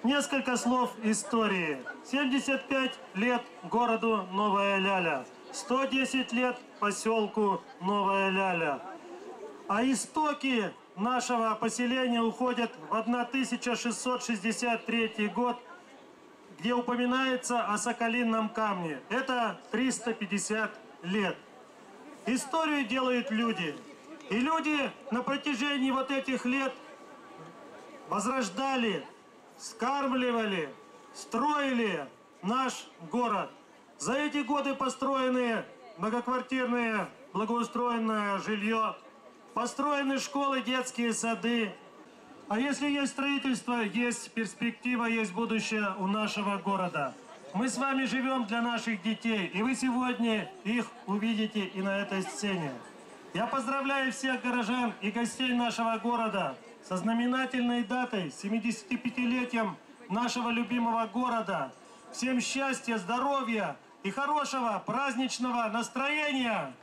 Несколько слов истории. 75 лет городу Новая Ляля. 110 лет поселку Новая Ляля. А истоки нашего поселения уходят в 1663 год, где упоминается о Соколином камне. Это 350 лет. Историю делают люди. И люди на протяжении вот этих лет возрождали, скармливали, строили наш город. За эти годы построены многоквартирные, благоустроенное жилье, построены школы, детские сады. А если есть строительство, есть перспектива, есть будущее у нашего города. Мы с вами живем для наших детей, и вы сегодня их увидите и на этой сцене. Я поздравляю всех горожан и гостей нашего города со знаменательной датой, 75-летием нашего любимого города. Всем счастья, здоровья и хорошего праздничного настроения!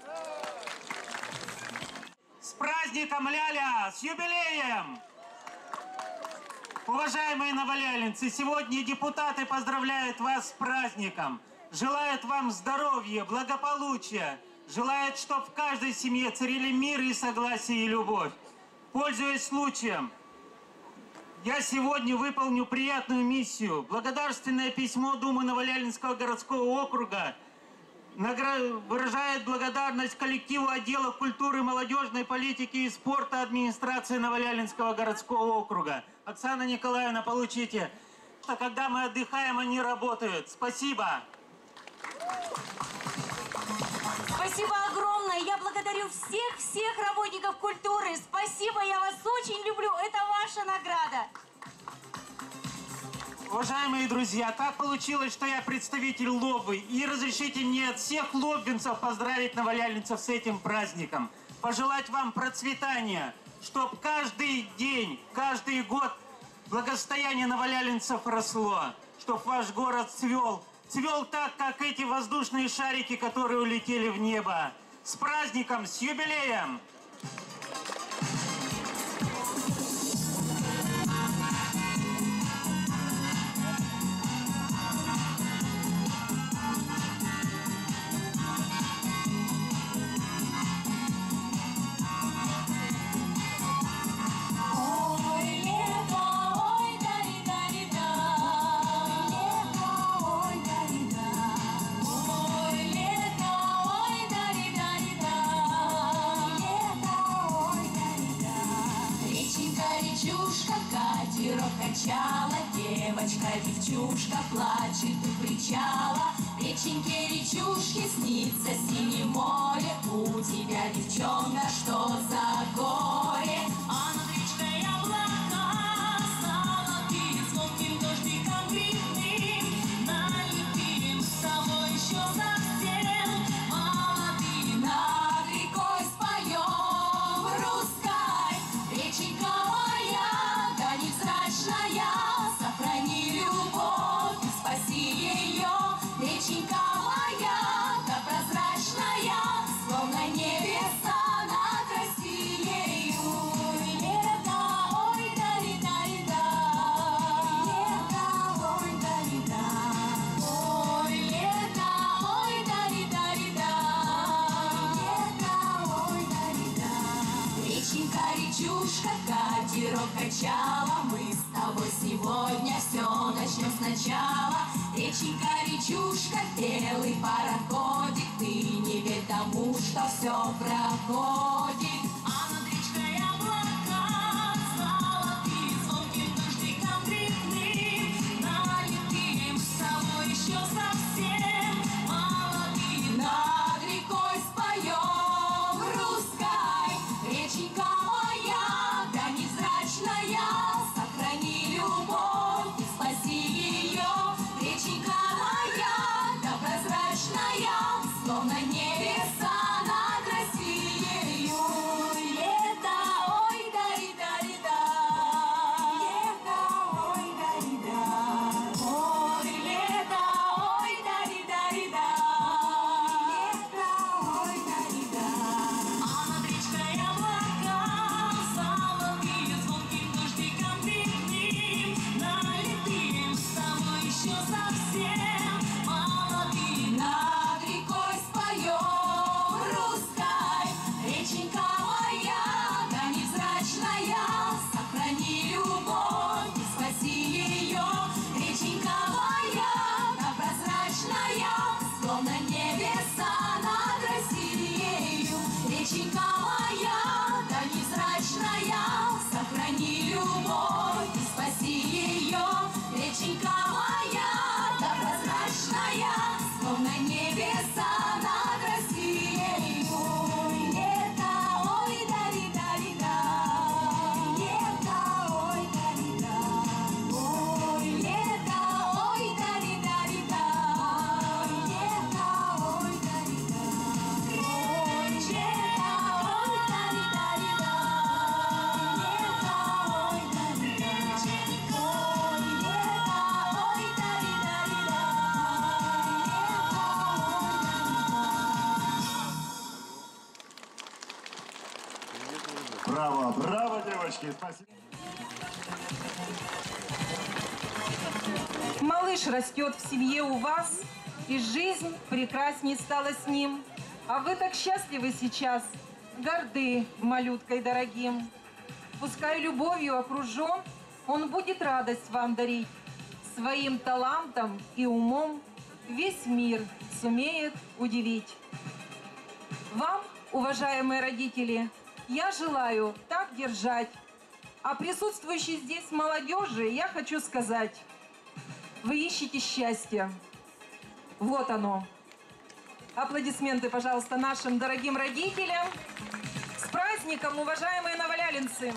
С праздником, Ляля! С юбилеем! Уважаемые новолялинцы, сегодня депутаты поздравляют вас с праздником, желают вам здоровья, благополучия, желают, чтобы в каждой семье царили мир и согласие и любовь. Пользуясь случаем, я сегодня выполню приятную миссию. Благодарственное письмо Думы Новолялинского городского округа выражает благодарность коллективу отдела культуры, молодежной политики и спорта администрации Новолялинского городского округа. Оксана Николаевна, получите. Когда мы отдыхаем, они работают. Спасибо. Спасибо огромное. Я благодарю всех работников культуры. Спасибо, я вас очень люблю. Это ваша награда. Уважаемые друзья, так получилось, что я представитель Лоббы. И разрешите мне от всех лоббинцев поздравить новоляльницев с этим праздником. Пожелать вам процветания, чтобы каждый день, каждый год благосостояние новоляльницев росло. Чтобы ваш город цвел. Цвел так, как эти воздушные шарики, которые улетели в небо. С праздником, с юбилеем! Девочка, девчушка плачет у причала. Реченьке, речушке снится синее море. У тебя, девчонка, что за горе? А над речкой облака золотые, звонким дождиком грибным налетим с тобой еще совсем молодые. Над рекой споем русской, реченька моя, да невзрачная. Сохрани любовь и спаси ее, реченька моя, да прозрачная, словно небеса над Россией. Лето, ой, да-ри-да-ри-да, лето, ой, да-ри-да, ой, лето, ой, да-ри-да-ри-да, лето, ой, да-ри-да. Реченька, речушка, катерок качала, мы с тобой сегодня все начнем сначала. Реченька, речушка, белый пароходик, ты не верь тому, что все проходит. А над речкой облака золотые, звонким дождиком грибным налетим с тобой еще совсем молодые. Над рекой споем русской, реченька моя, да невзрачная, сохрани любовь и спаси ее, реченька моя, да прозрачная, словно небеса над Россией. Браво, браво, девочки, спасибо. Малыш растет в семье у вас, и жизнь прекрасней стала с ним. А вы так счастливы сейчас, горды малюткой дорогим. Пускай любовью окружен, он будет радость вам дарить. Своим талантом и умом весь мир сумеет удивить. Вам, уважаемые родители, я желаю так держать. А присутствующей здесь молодежи я хочу сказать: вы ищете счастье. Вот оно. Аплодисменты, пожалуйста, нашим дорогим родителям. С праздником, уважаемые новолялинцы!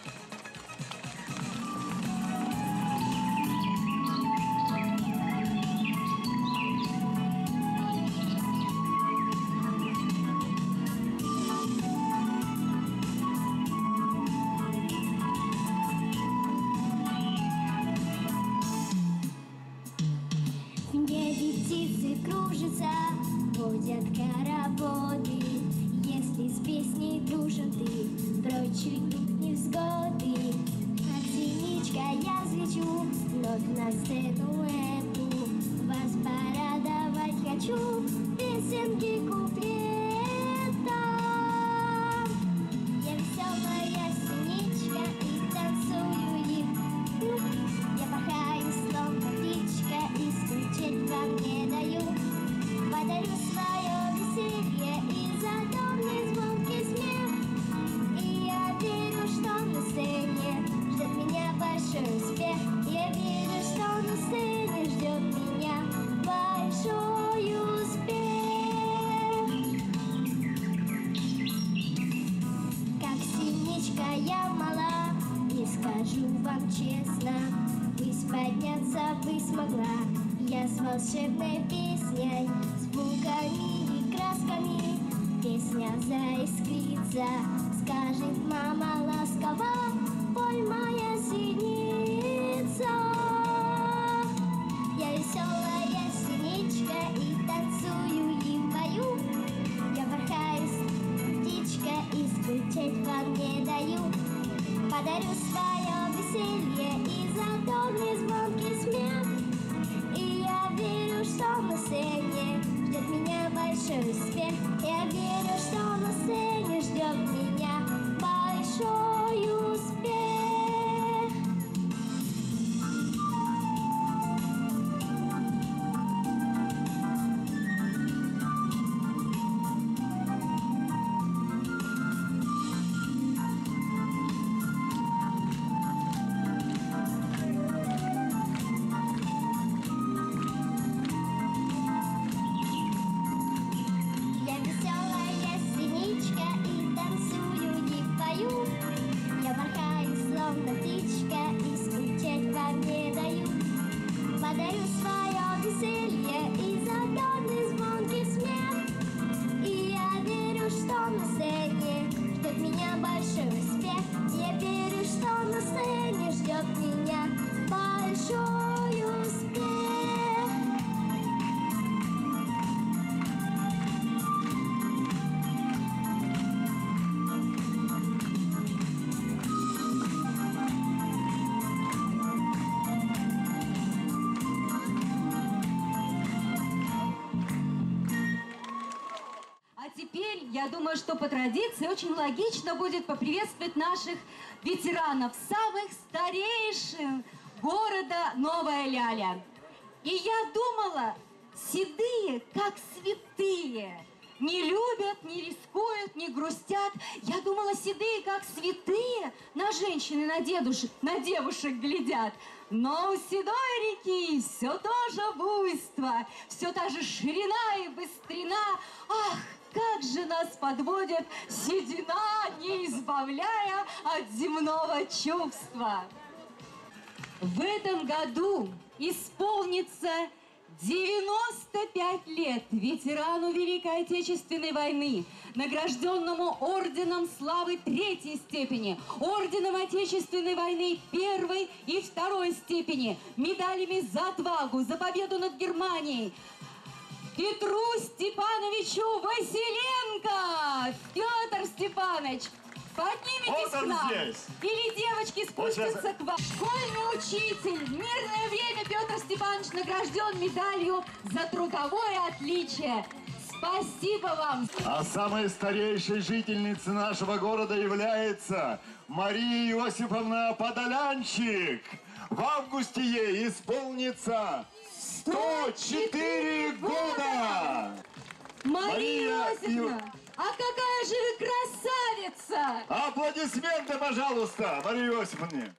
Небе птицы кружатся, водят хороводы. Если с песней дружен ты, прочь уйдут невзгоды. Как синичка я взлечу вновь на сцену эту. Вас порадовать хочу песенки куплетом. Я веселая синичка и танцую им. Я порхаю, словно птичка, и скучать вам не даю. Подарю свое веселье и задорный звонкий смех. И я верю, что на сцене ждет меня большой успех. Я верю, что на сцене ждет меня большой успех. Как синичка я мала, и скажу вам честно, ввысь подняться бы смогла я с волшебной песней, звуками и красками. Песня заискрится, скажет мама ласково: пой, моя синица. Я веселая синичка и танцую и пою. Я порхаю, птичка, и скучать вам не даю. Подарю свое веселье и задорный звонкий смех. И я верю, что на сцене ждет меня большой успех. Я верю, что на сцене ждет меня большой успех. Я веселая синичка и танцую и пою. Я порхаю, словно птичка, и скучать вам не даю. Подарю свое веселье и задорный звонкий смех. И я верю, что на сцене ждет меня большой успех. Я верю, что на сцене ждет меня большой успех. А теперь, я думаю, что по традиции очень логично будет поприветствовать наших ветеранов, самых старейших города Новая Ляля. И я думала, седые, как святые, не любят, не рискуют, не грустят. Я думала, седые, как святые, на женщин и на девушек глядят. Но у седой реки все то же буйство, все та же ширина и быстрина. Ах, как же нас подводит седина, не избавляя от земного чувства. В этом году исполнится 95 лет ветерану Великой Отечественной войны, награжденному орденом славы 3-й степени, орденом Отечественной войны 1-й и 2-й степени, медалями за отвагу, за победу над Германией, Петру Степановичу Василенко. Петр Степанович, Поднимитесь Вот он к нам. здесь. Или девочки спустятся к вам. Школьный учитель. В мирное время Петр Степанович награжден медалью за трудовое отличие. Спасибо вам. А самой старейшей жительницей нашего города является Мария Иосифовна Подолянчик. В августе ей исполнится 104 года. Мария Иосифовна, а какая же вы красавица! Аплодисменты, пожалуйста, Марии Иосифовне.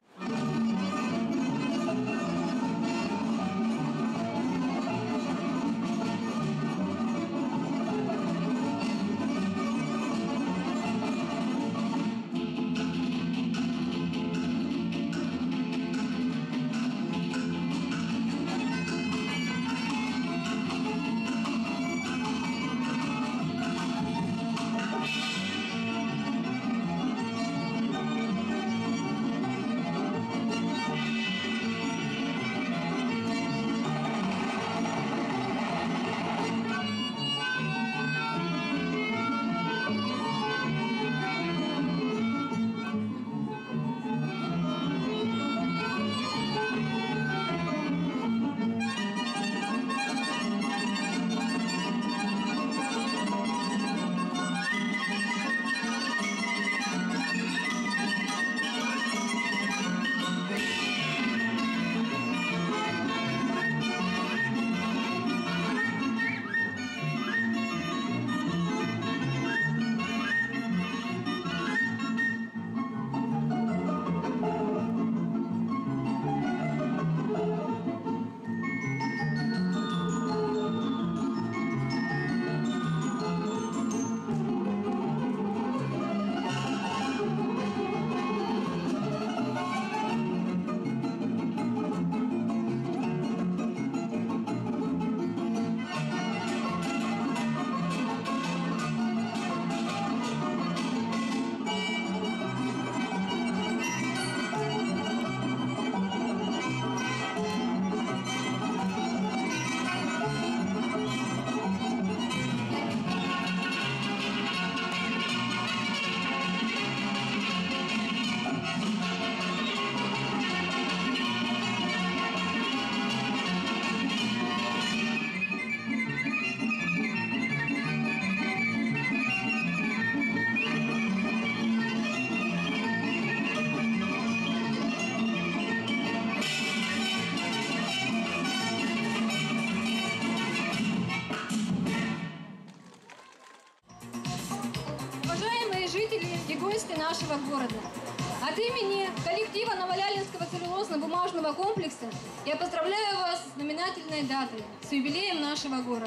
Нашего города. От имени коллектива Новолялинского целлюлозно-бумажного комплекса я поздравляю вас с знаменательной датой, с юбилеем нашего города.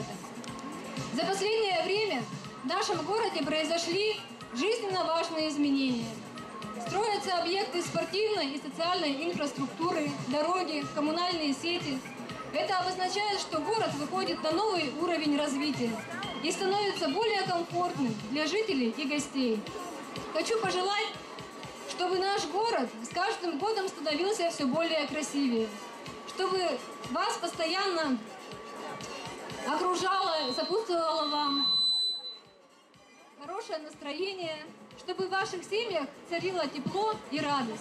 За последнее время в нашем городе произошли жизненно важные изменения. Строятся объекты спортивной и социальной инфраструктуры, дороги, коммунальные сети. Это обозначает, что город выходит на новый уровень развития и становится более комфортным для жителей и гостей. Хочу пожелать, чтобы наш город с каждым годом становился все более красивее, чтобы вас постоянно окружало, сопутствовало вам хорошее настроение, чтобы в ваших семьях царило тепло и радость.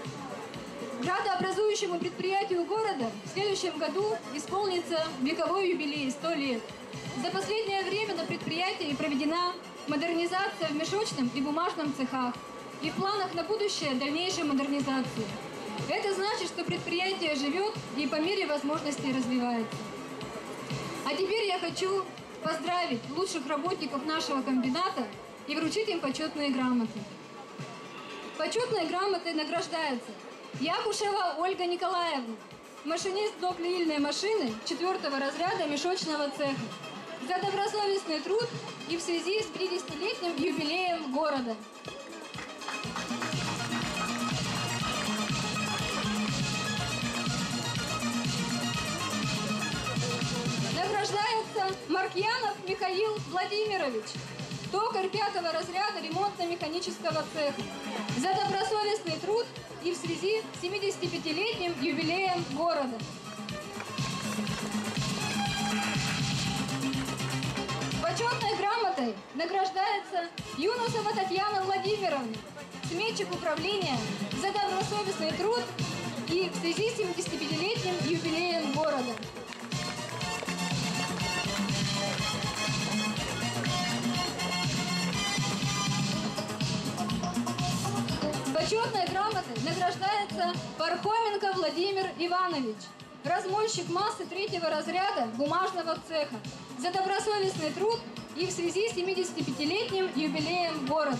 Градообразующему предприятию города в следующем году исполнится вековой юбилей 100 лет. За последнее время на предприятии проведена модернизация в мешочном и бумажном цехах и в планах на будущее дальнейшей модернизации. Это значит, что предприятие живет и по мере возможностей развивается. А теперь я хочу поздравить лучших работников нашего комбината и вручить им почетные грамоты. Почетной грамотой награждается Якушева Ольга Николаевна, машинист блок-линейной машины 4-го разряда мешочного цеха, за добросовестный труд и в связи с 50-летним юбилеем города. Награждается Маркьянов Михаил Владимирович, токарь 5-го разряда ремонтно-механического цеха, за добросовестный труд и в связи с 75-летним юбилеем города. Почетной грамотой награждается Юнусова Татьяна Владимировна, сметчик управления за добросовестный труд и в связи с 75-летним юбилеем города. Почетной грамотой награждается Пархоменко Владимир Иванович, размольщик массы 3-го разряда бумажного цеха, за добросовестный труд и в связи с 75-летним юбилеем города.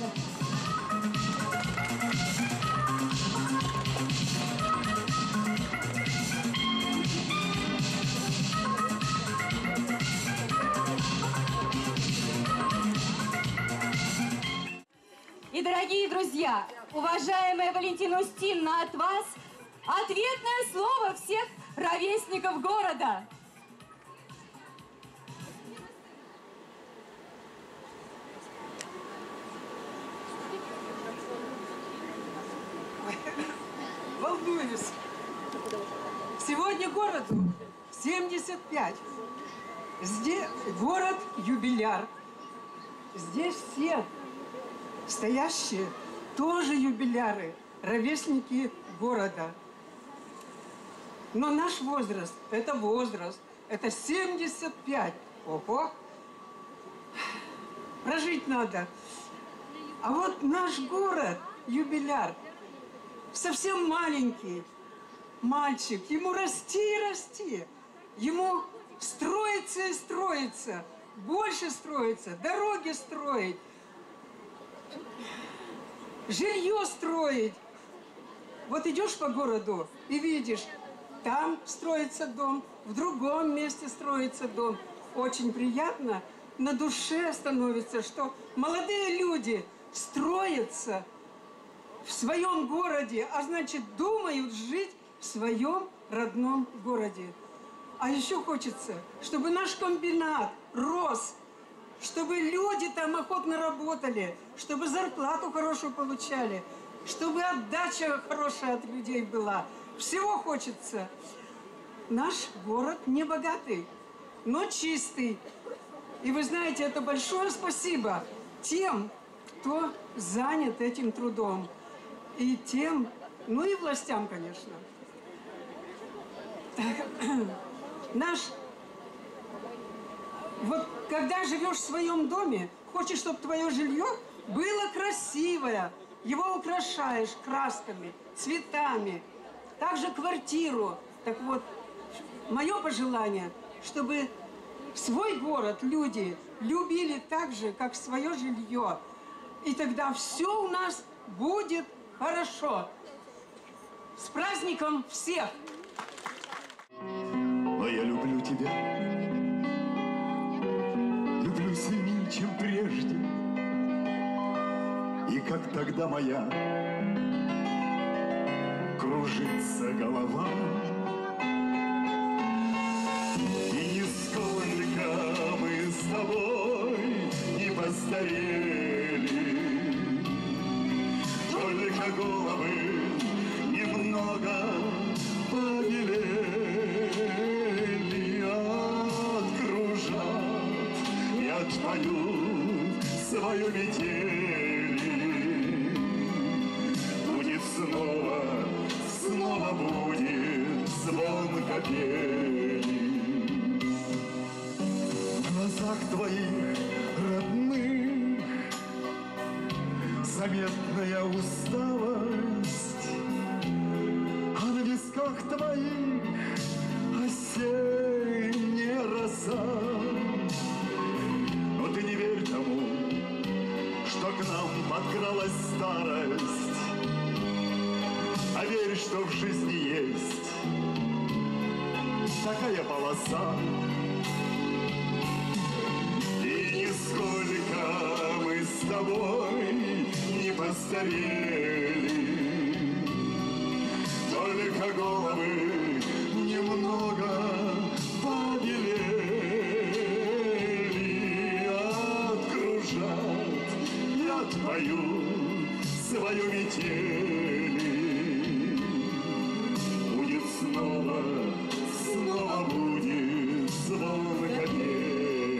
И, дорогие друзья, уважаемая Валентина Устиновна, от вас ответное слово всех ровесников города. Волнуюсь. Сегодня городу 75. Здесь город-юбиляр. Здесь все стоящие тоже юбиляры, ровесники города. Но наш возраст, это 75. Ого! Прожить надо. А вот наш город, юбиляр, совсем маленький мальчик, ему расти и расти, ему строиться и строиться, больше строиться, дороги строить, жилье строить. Вот идешь по городу и видишь, там строится дом, в другом месте строится дом. Очень приятно, на душе становится, что молодые люди строятся в своем городе, а значит, думают жить в своем родном городе. А еще хочется, чтобы наш комбинат рос, чтобы люди там охотно работали, чтобы зарплату хорошую получали, чтобы отдача хорошая от людей была. Всего хочется. Наш город не богатый, но чистый. И вы знаете, это большое спасибо тем, кто занят этим трудом. И тем, ну и властям, конечно. Вот когда живешь в своем доме, хочешь, чтобы твое жилье было красивое, его украшаешь красками, цветами, также квартиру. Так вот, мое пожелание, чтобы свой город люди любили так же, как свое жилье. И тогда все у нас будет хорошо. С праздником всех! Но я люблю тебя, люблю сильнее, чем прежде. И как тогда моя кружится голова. И нисколько мы с тобой не постарели, только головы немного побелели. Откружат и отпоют свою метель. Будет снова будет звон капели. В глазах твоих родных заметная усталость, а на висках твоих осенняя роса. Но ты не верь тому, что к нам подкралась старость, а верь, что в жизни есть такая полоса. И нисколько мы с тобой не постарели, только головы немного побелели. Откружат и отпоют свою метель. Будет снова будет звон капели.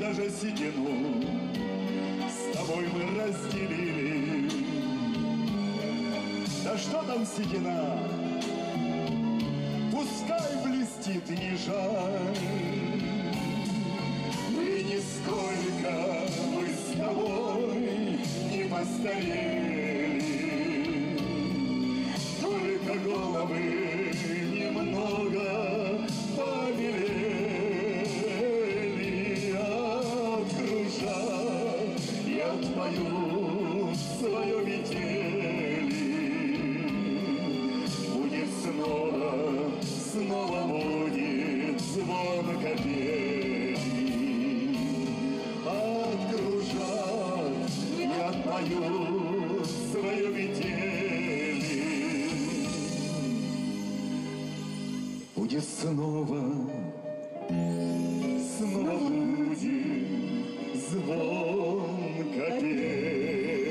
даже седину с тобой мы разделили. Да что там седина, пускай блестит, и не жаль. И нисколько мы с тобой не постарели, только головы немного побелели. Окружа, я твою свою метели, будет снова, снова будет звон копель. Окружат, я твою свою метели, будет снова, снова будет звон копель.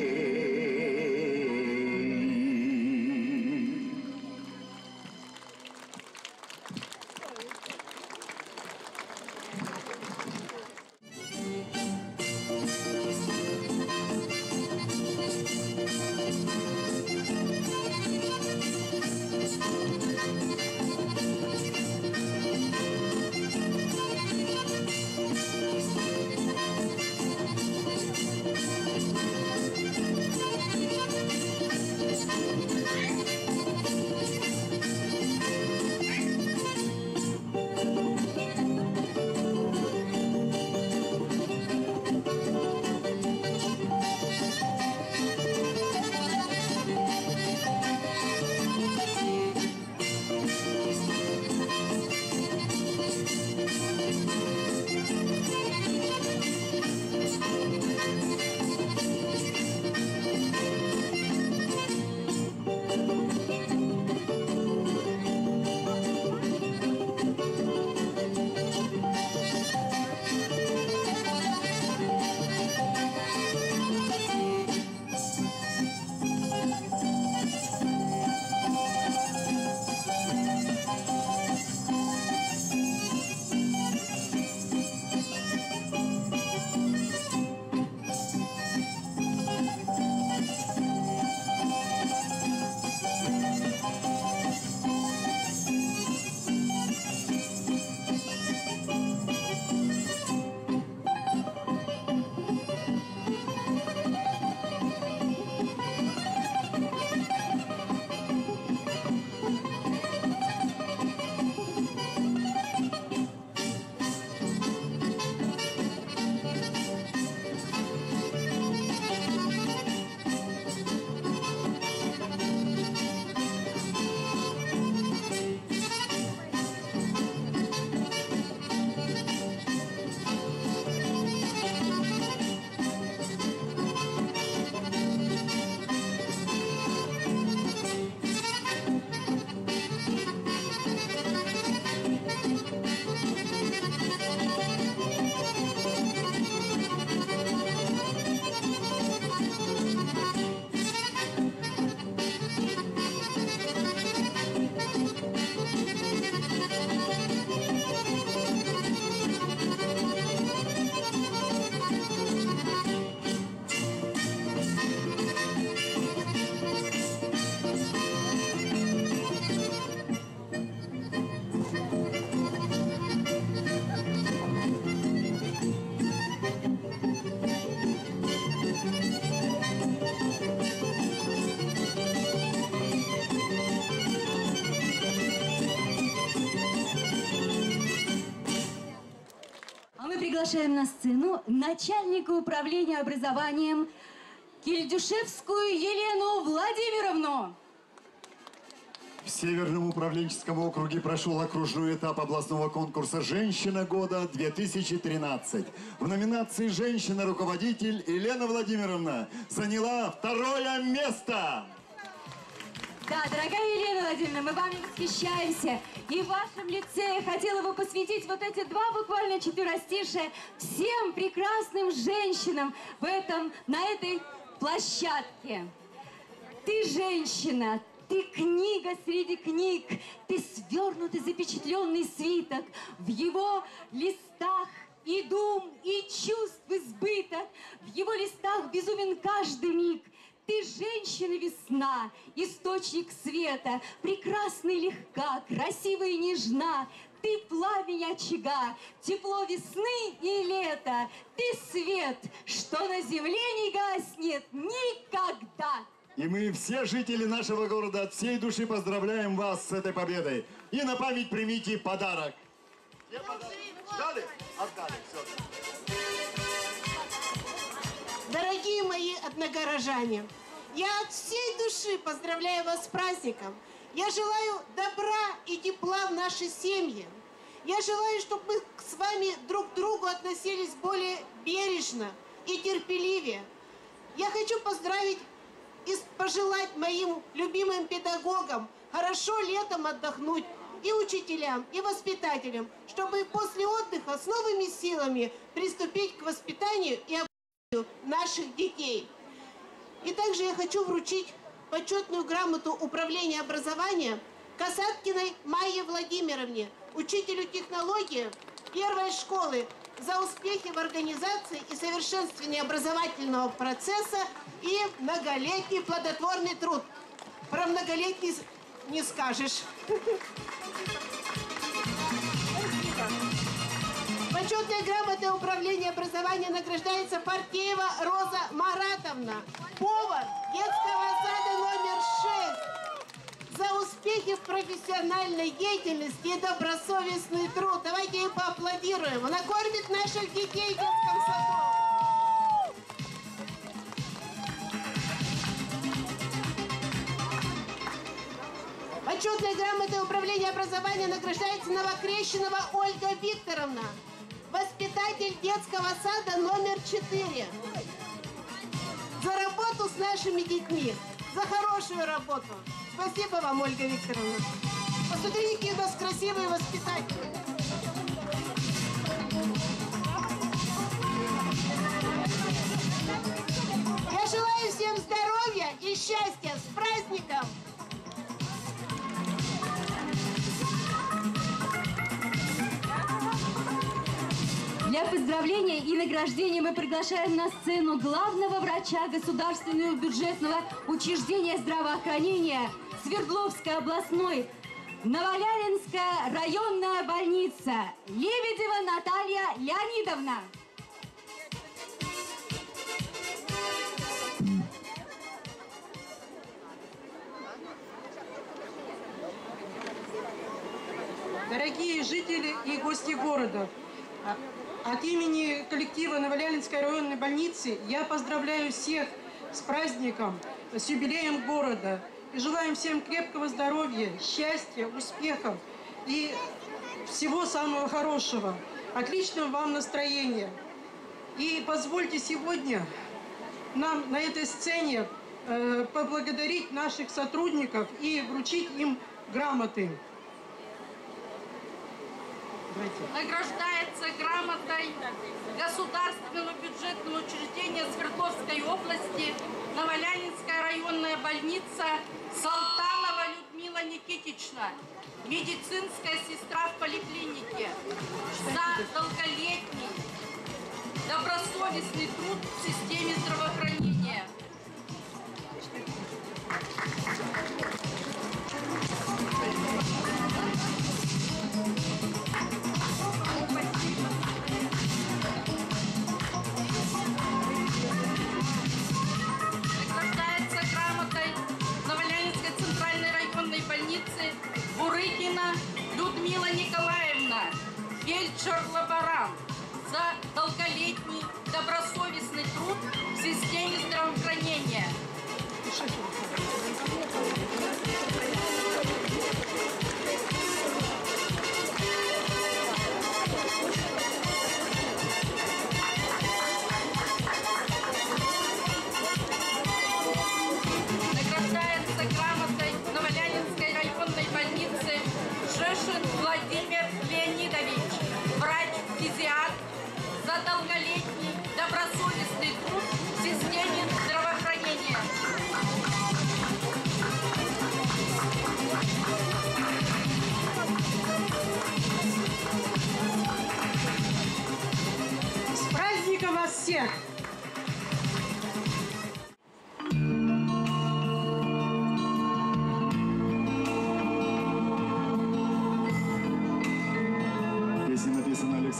Приглашаем на сцену начальника управления образованием Кильдюшевскую Елену Владимировну. В Северном управленческом округе прошел окружной этап областного конкурса «Женщина года-2013». В номинации «Женщина-руководитель» Елена Владимировна заняла 2-е место. Да, дорогая Елена Владимировна, мы вами восхищаемся. И в вашем лице я хотела бы посвятить вот эти 2 буквально четверостишия всем прекрасным женщинам на этой площадке. Ты женщина, ты книга среди книг, ты свернутый запечатленный свиток. В его листах и дум, и чувств цвета, в его листах безумен каждый миг. Ты женщина-весна, источник света, прекрасна и легка, красива и нежна. Ты пламень очага, тепло весны и лета. Ты свет, что на земле не гаснет никогда. И мы, все жители нашего города, от всей души поздравляем вас с этой победой. И на память примите подарок. Где подарок? Ждали? Отдали. Все. Дорогие мои одногорожане, я от всей души поздравляю вас с праздником. Я желаю добра и тепла в нашей семье. Я желаю, чтобы мы с вами друг к другу относились более бережно и терпеливее. Я хочу поздравить и пожелать моим любимым педагогам хорошо летом отдохнуть, и учителям, и воспитателям, чтобы после отдыха с новыми силами приступить к воспитанию и обучению наших детей. И также я хочу вручить почетную грамоту управления образования Касаткиной Майе Владимировне, учителю технологии первой школы, за успехи в организации и совершенствовании образовательного процесса и многолетний плодотворный труд. Про многолетний не скажешь. Почетной грамотой управления образования награждается Партеева Роза Маратовна, повар детского сада номер 6, за успехи в профессиональной деятельности и добросовестный труд. Давайте ей поаплодируем. Она кормит наших детей в детском саду. Почетной грамотой управления образования награждается Новокрещенова Ольга Викторовна, воспитатель детского сада номер 4. За работу с нашими детьми, за хорошую работу. Спасибо вам, Ольга Викторовна. Посмотрите, какие у нас красивые воспитатели. Я желаю всем здоровья и счастья. С праздником! Для поздравления и награждения мы приглашаем на сцену главного врача Государственного бюджетного учреждения здравоохранения Свердловской областной Новолялинская районная больница Лебедева Наталья Леонидовна. Дорогие жители и гости города, от имени коллектива Новолялинской районной больницы я поздравляю всех с праздником, с юбилеем города. И желаем всем крепкого здоровья, счастья, успехов и всего самого хорошего. Отличного вам настроения. И позвольте сегодня нам на этой сцене поблагодарить наших сотрудников и вручить им грамоты. Награждается грамотой Государственного бюджетного учреждения Свердловской области Новолялинская районная больница Салтанова Людмила Никитична, медицинская сестра в поликлинике, за долголетний добросовестный труд в системе здравоохранения. Награждается грамотой Новолялинской центральной районной больницы Бурыкина Людмила Николаевна, фельдшер-лаборант, за долголетний добросовестный труд в системе здравоохранения. Награждается грамотой Новолялинской районной больницы Шешин Владимир Леонидович, врач-фтизиатр, за долголетний добросовестный труд в системе здравоохранения. С праздником вас всех!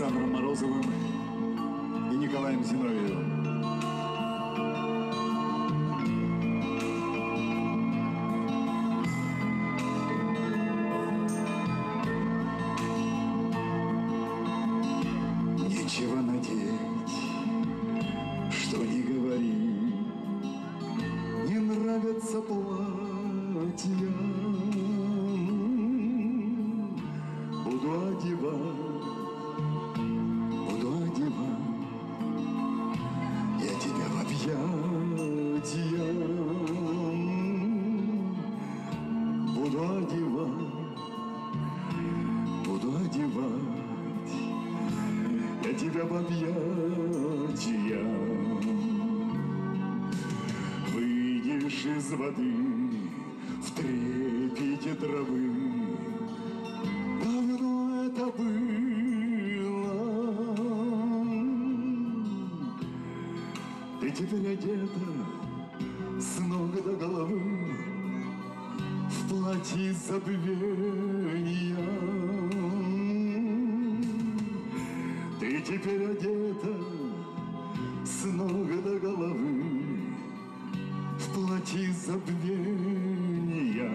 Александром Морозовым и Николаем Зиновьевым. Нечего надеть, что не говори, не нравятся платья. Буду одевать, я тебя в объятия. Буду одевать, я тебя в объятия. Выйдешь из воды в трепете травы. Давно это было. Ты теперь одета с ног до головы в платье забвения. Ты теперь одета с ног до головы в платье забвения.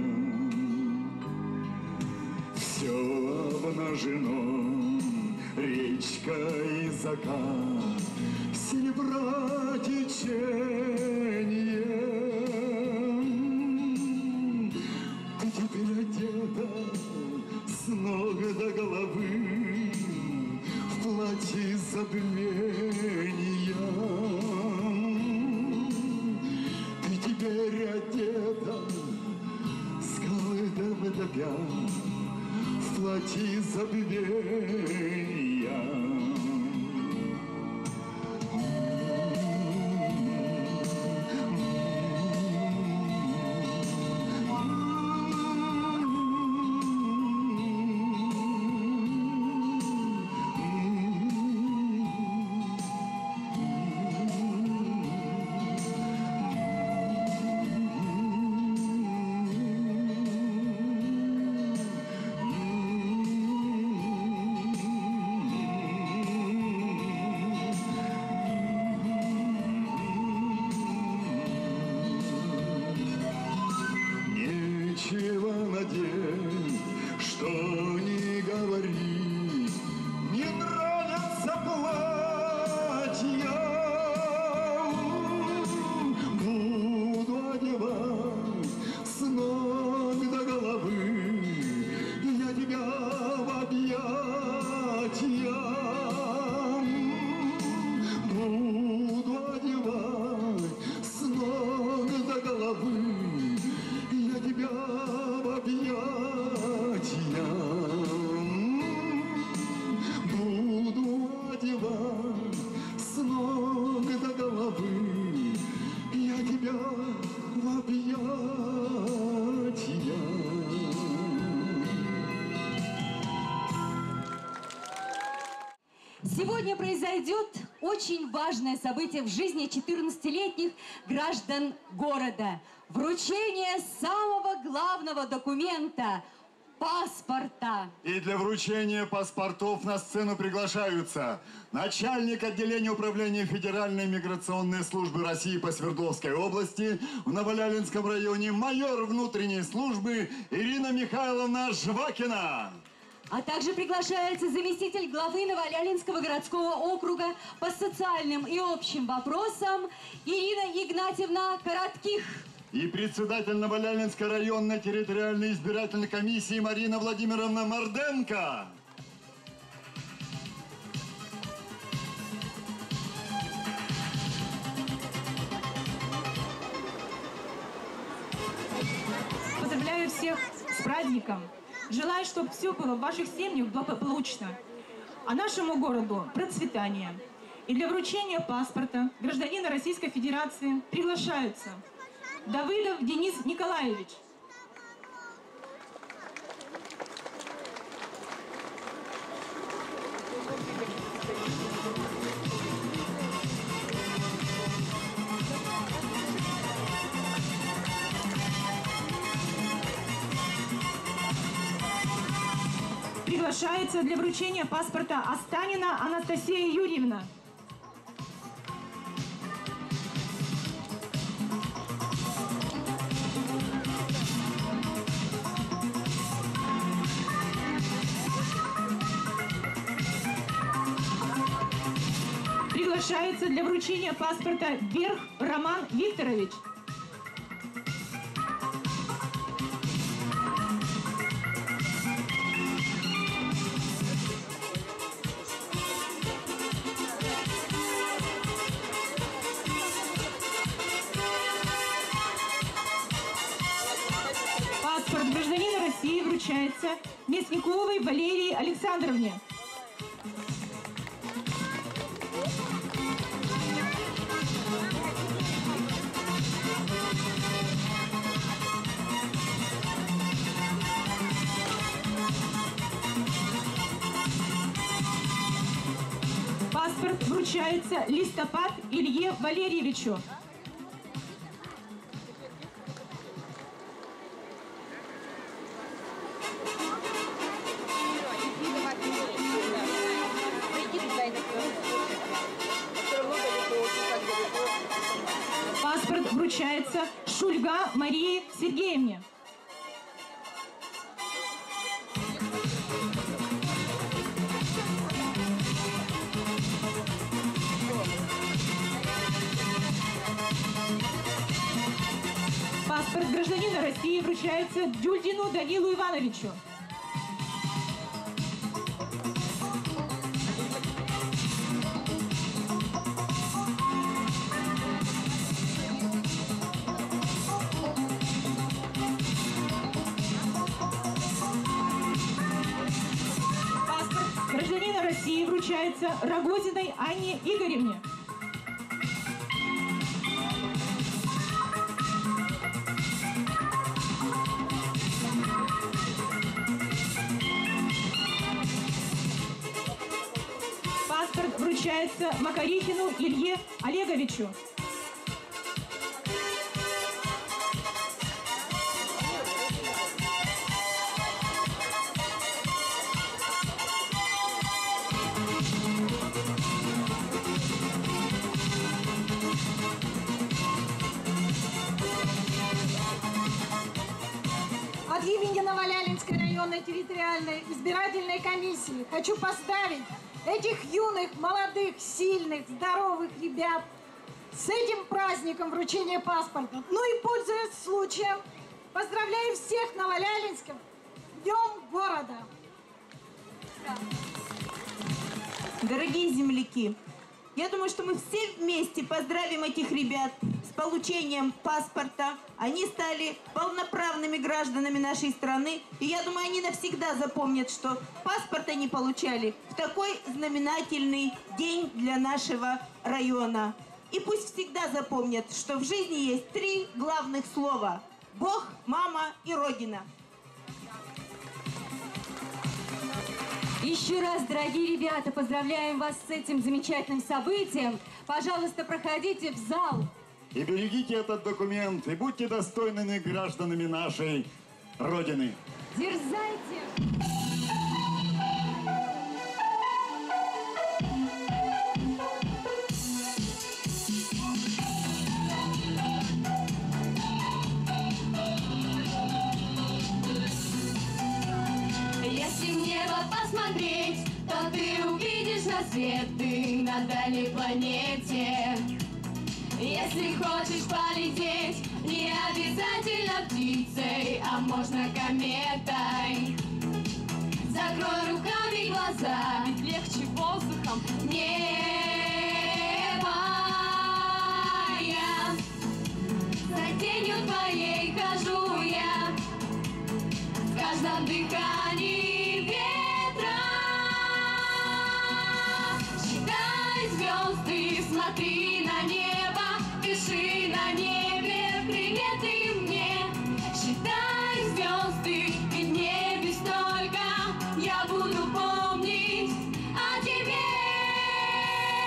Все обнажено, речка и закат, серебра течение. Ты теперь одета с ног до головы в платье забвения. Ты теперь одета с головы до пят в платье забвения. Нечего надеть, что не говори, не нравятся платья. Буду одевать с ног до головы, я тебя в объятия. Буду одевать с ног до головы, я тебя в объятия. Буду одевать с ног до головы, я тебя в объятия. Сегодня произойдет очень важное событие в жизни 14-летних граждан города. Вручение самого главного документа – паспорта. И для вручения паспортов на сцену приглашаются начальник отделения управления Федеральной миграционной службы России по Свердловской области в Новолялинском районе, майор внутренней службы Ирина Михайловна Жвакина. А также приглашается заместитель главы Новолялинского городского округа по социальным и общим вопросам Ирина Игнатьевна Коротких. И председатель Новолялинской районной территориальной избирательной комиссии Марина Владимировна Морденко. Поздравляю всех с праздником. Желаю, чтобы все было в ваших семьях благополучно. А нашему городу процветание. И для вручения паспорта гражданина Российской Федерации приглашаются Давыдов Денис Николаевич. Приглашается для вручения паспорта Останина Анастасия Юрьевна. Приглашается для вручения паспорта Верх Роман Викторович. Паспорт гражданина России вручается Мясниковой Валерии Александровне. Паспорт вручается Листопад Илье Валерьевичу. Паспорт вручается Шульга Марии Сергеевне. Паспорт гражданина России вручается Дюльдину Данилу Ивановичу. Паспорт гражданина России вручается Рогозиной Анне Игоревне. Паспорт вручается Макарихину Илье Олеговичу. От имени Новолялинской районной территориальной избирательной комиссии хочу поздравить этих юных, молодых, сильных, здоровых ребят с этим праздником вручения паспорта. Ну и, пользуясь случаем, поздравляю всех новолялинских с Днем города. Дорогие земляки, я думаю, что мы все вместе поздравим этих ребят с получением паспорта. Они стали полноправными гражданами нашей страны. И я думаю, они навсегда запомнят, что паспорт они получали в такой знаменательный день для нашего района. И пусть всегда запомнят, что в жизни есть 3 главных слова: Бог, мама и Родина. Еще раз, дорогие ребята, поздравляем вас с этим замечательным событием. Пожалуйста, проходите в зал. И берегите этот документ, и будьте достойными гражданами нашей Родины. Дерзайте! Если в небо посмотреть, то ты увидишь рассветы на дальней планете. Если хочешь полететь, не обязательно птицей, а можно кометой. Закрой руками глаза, ведь легче воздухом небо. Я за тенью твоей хожу я, в каждом дыхании ветра. Считай звезды, смотри на небо, пиши на небе приветы мне. Считай звезды, и в небе столько я буду помнить о тебе.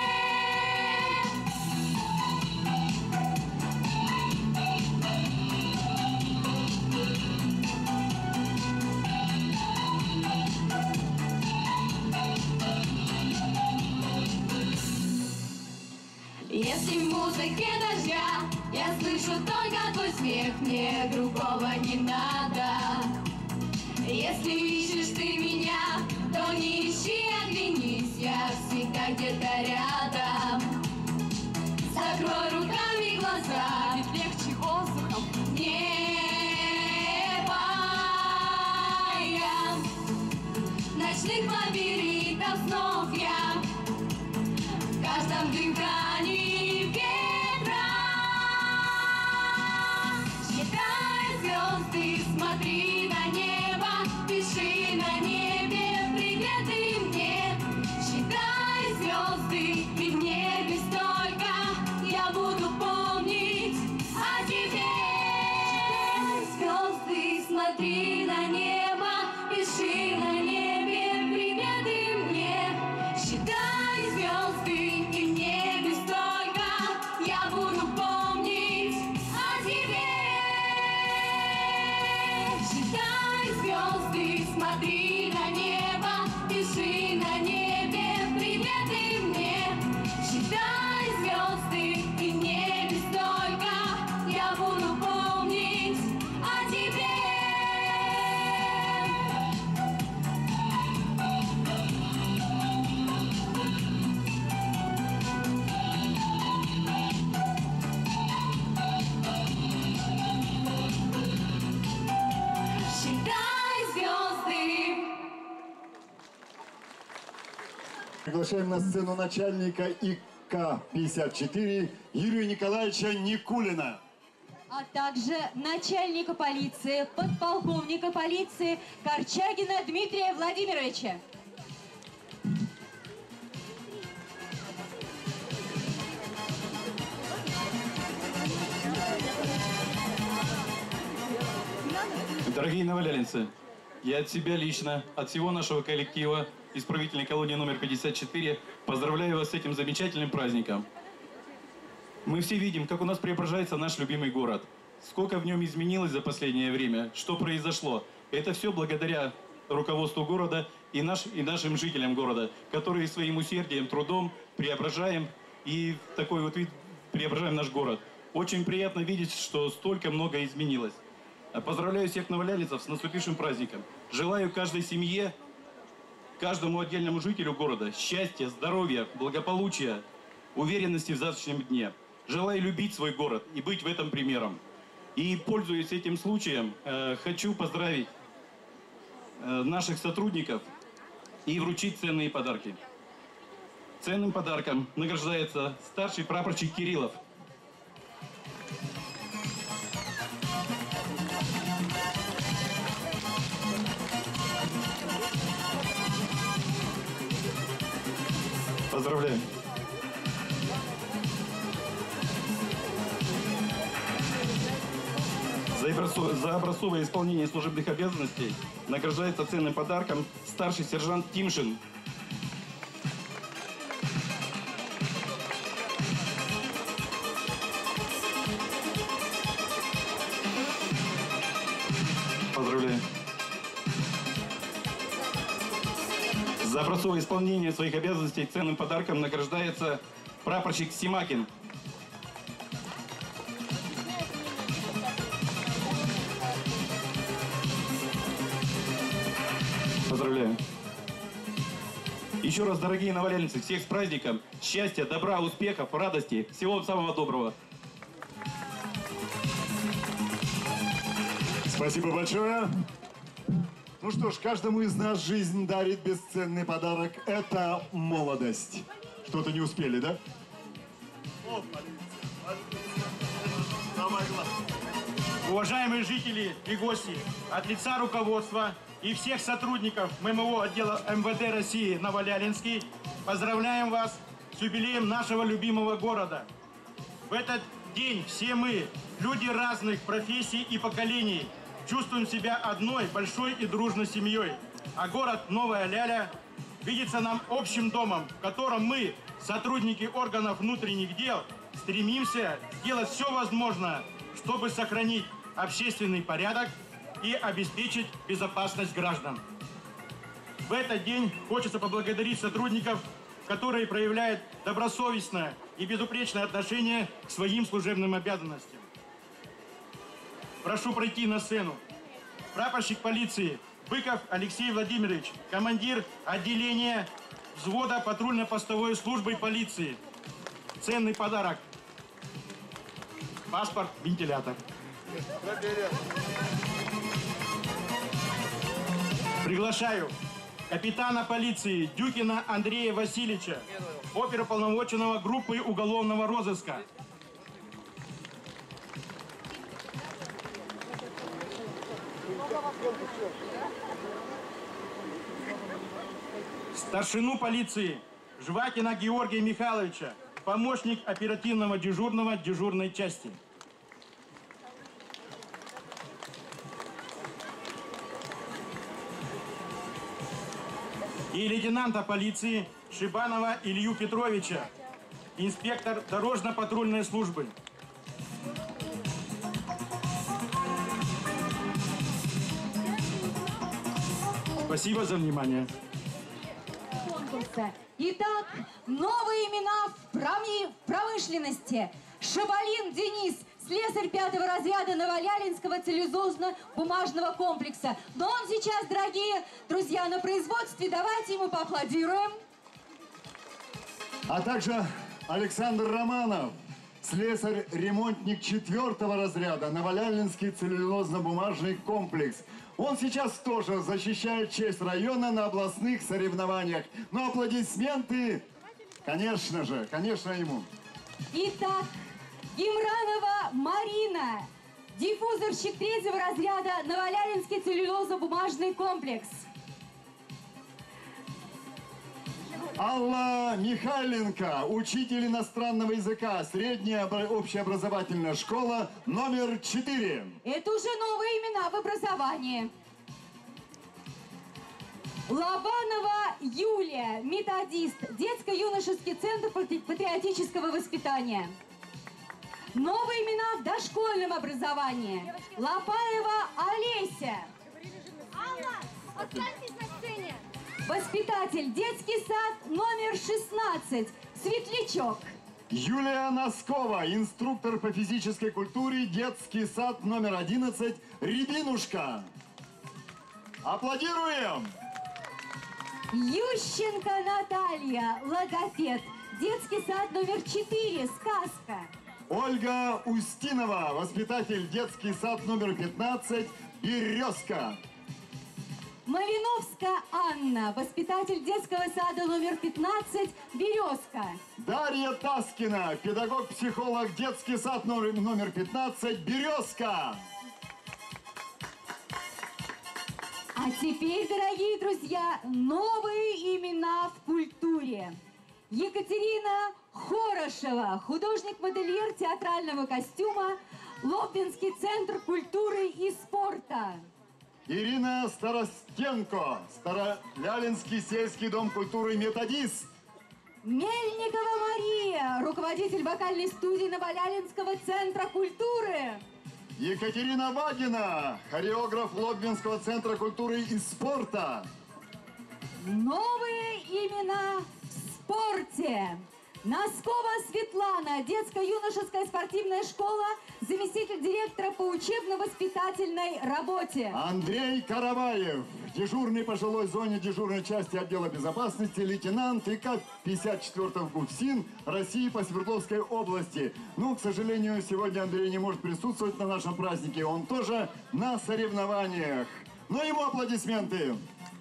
Если в музыке дождя я слышу только твой смех, мне другого не надо. Если ищешь ты меня, то не ищи, оглянись, я всегда где-то рядом. Закрой руками глаза, ведь легче воздухом небо. Я ночных лабиринтов снов я в каждом дыхании ветра. Считай звезды, смотри на небо, пиши на небе приветы мне. Считай звезды, и в небе столько я буду помнить о тебе. Звезды, смотри на небо, пиши на небе приветы мне. Считай звезды, и в небе столько я буду помнить о тебе. Считай звезды, смотри на небо, пиши на небе приветы мне. Считай звезды, и в небе столько я буду помнить о тебе. Считай звезды. Приглашаем на сцену начальника ИК-54 Юрия Николаевича Никулина. А также начальника полиции, подполковника полиции Корчагина Дмитрия Владимировича. Дорогие новолялинцы, я от себя лично, от всего нашего коллектива исправительной колонии номер 54 поздравляю вас с этим замечательным праздником. Мы все видим, как у нас преображается наш любимый город. Сколько в нем изменилось за последнее время, что произошло. Это все благодаря руководству города и нашим жителям города, которые своим усердием, трудом преображаем и в такой вот вид преображаем наш город. Очень приятно видеть, что столько много изменилось. Поздравляю всех новолялинцев с наступившим праздником. Желаю каждой семье, каждому отдельному жителю города счастья, здоровья, благополучия, уверенности в завтрашнем дне. Желаю любить свой город и быть в этом примером. И, пользуясь этим случаем, хочу поздравить наших сотрудников и вручить ценные подарки. Ценным подарком награждается старший прапорщик Кириллов. Поздравляем. За образцовое исполнение служебных обязанностей награждается ценным подарком старший сержант Тимшин. Поздравляю. За образцовое исполнение своих обязанностей ценным подарком награждается прапорщик Симакин. Поздравляю. Еще раз, дорогие новолялинцы, всех с праздником. Счастья, добра, успехов, радости. Всего самого доброго. Спасибо большое. Ну что ж, каждому из нас жизнь дарит бесценный подарок. Это молодость. Что-то не успели, да? Уважаемые жители и гости, от лица руководства и всех сотрудников ММО отдела МВД России Новолялинский поздравляем вас с юбилеем нашего любимого города. В этот день все мы, люди разных профессий и поколений, чувствуем себя одной большой и дружной семьей. А город Новая Ляля видится нам общим домом, в котором мы, сотрудники органов внутренних дел, стремимся сделать все возможное, чтобы сохранить общественный порядок и обеспечить безопасность граждан. В этот день хочется поблагодарить сотрудников который проявляет добросовестное и безупречное отношение к своим служебным обязанностям. Прошу пройти на сцену. Прапорщик полиции Быков Алексей Владимирович, командир отделения взвода патрульно-постовой службы полиции. Ценный подарок. Паспорт, вентилятор. Приглашаю капитана полиции Дюкина Андрея Васильевича, оперуполномоченного группы уголовного розыска. Старшину полиции Жвакина Георгия Михайловича, помощник оперативного дежурного дежурной части. И лейтенанта полиции Шибанова Илью Петровича, инспектор дорожно-патрульной службы. Спасибо за внимание. Итак, новые имена в промышленности. Шабалин Денис, слесарь 5-го разряда Новолялинского целлюлозно-бумажного комплекса. Но он сейчас, дорогие друзья, на производстве. Давайте ему поаплодируем. А также Александр Романов, слесарь-ремонтник 4-го разряда Новолялинский целлюлозно-бумажный комплекс. Он сейчас тоже защищает честь района на областных соревнованиях. Но аплодисменты, конечно же, конечно, ему. Итак, Гимранова Марина, диффузорщик 3-го разряда Новолялинский целлюлозно-бумажный комплекс. Алла Михайленко, учитель иностранного языка, средняя общеобразовательная школа, номер 4. Это уже новые имена в образовании. Лобанова Юлия, методист, детско-юношеский центр патриотического воспитания. Новые имена в дошкольном образовании. Лопаева Олеся. Алла, останьтесь на сцене. Воспитатель, детский сад номер 16, Светлячок. Юлия Носкова, инструктор по физической культуре, детский сад номер 11, Рябинушка. Аплодируем! Ющенко Наталья, логопед, детский сад номер 4, Сказка. Ольга Устинова, воспитатель, детский сад номер 15, Березка. Малиновская Анна, воспитатель детского сада номер 15, Березка. Дарья Таскина, педагог-психолог, детский сад номер 15, Березка. А теперь, дорогие друзья, новые имена в культуре. Екатерина Хорошева, художник-модельер театрального костюма, Лобвинский центр культуры и спорта. Ирина Старостенко, Старолялинский сельский дом культуры методист. Мельникова Мария, руководитель вокальной студии Новолялинского центра культуры. Екатерина Вагина, хореограф Лобвинского центра культуры и спорта. Новые имена в спорте. Носкова Светлана, детско-юношеская спортивная школа, заместитель директора по учебно-воспитательной работе. Андрей Караваев, дежурный по жилой зоне дежурной части отдела безопасности, лейтенант ИК 54-м ГУФСИН России по Свердловской области. Ну, к сожалению, сегодня Андрей не может присутствовать на нашем празднике, он тоже на соревнованиях. Но ему аплодисменты.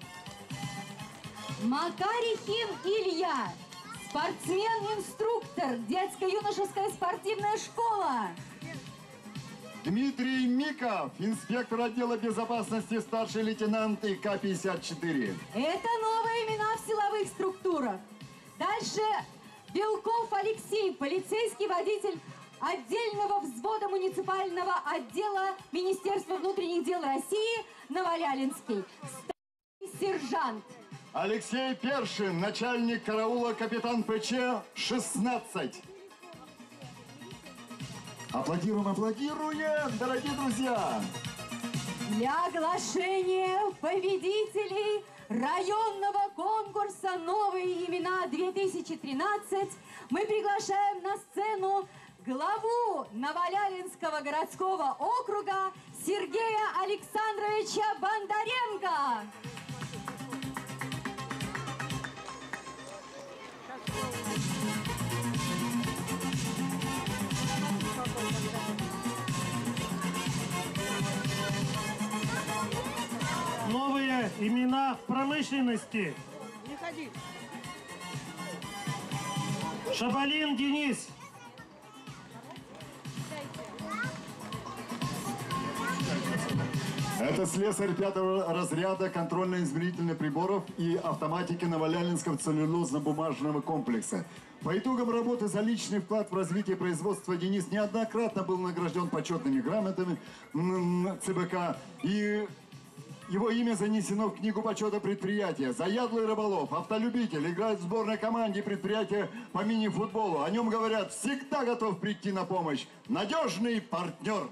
Макарихин Илья. Спортсмен-инструктор, детско-юношеская спортивная школа. Дмитрий Миков, инспектор отдела безопасности, старший лейтенант ИК-54. Это новые имена в силовых структурах. Дальше Белков Алексей, полицейский водитель отдельного взвода муниципального отдела Министерства внутренних дел России, Новолялинский. Старший сержант. Алексей Першин, начальник караула, капитан ПЧ-16. Аплодируем, аплодируем, дорогие друзья! Для оглашения победителей районного конкурса «Новые имена-2013» мы приглашаем на сцену главу Новолялинского городского округа Сергея Александровича Бондаренко. Новые имена в промышленности. Не ходи. Шабалин Денис. Это слесарь 5-го разряда контрольно-измерительных приборов и автоматики Новолялинского целлюлозно-бумажного комплекса. По итогам работы за личный вклад в развитие производства Денис неоднократно был награжден почетными грамотами ЦБК, и его имя занесено в книгу почета предприятия. Заядлый рыболов, автолюбитель, играет в сборной команде предприятия по мини-футболу. О нем говорят, всегда готов прийти на помощь. Надежный партнер.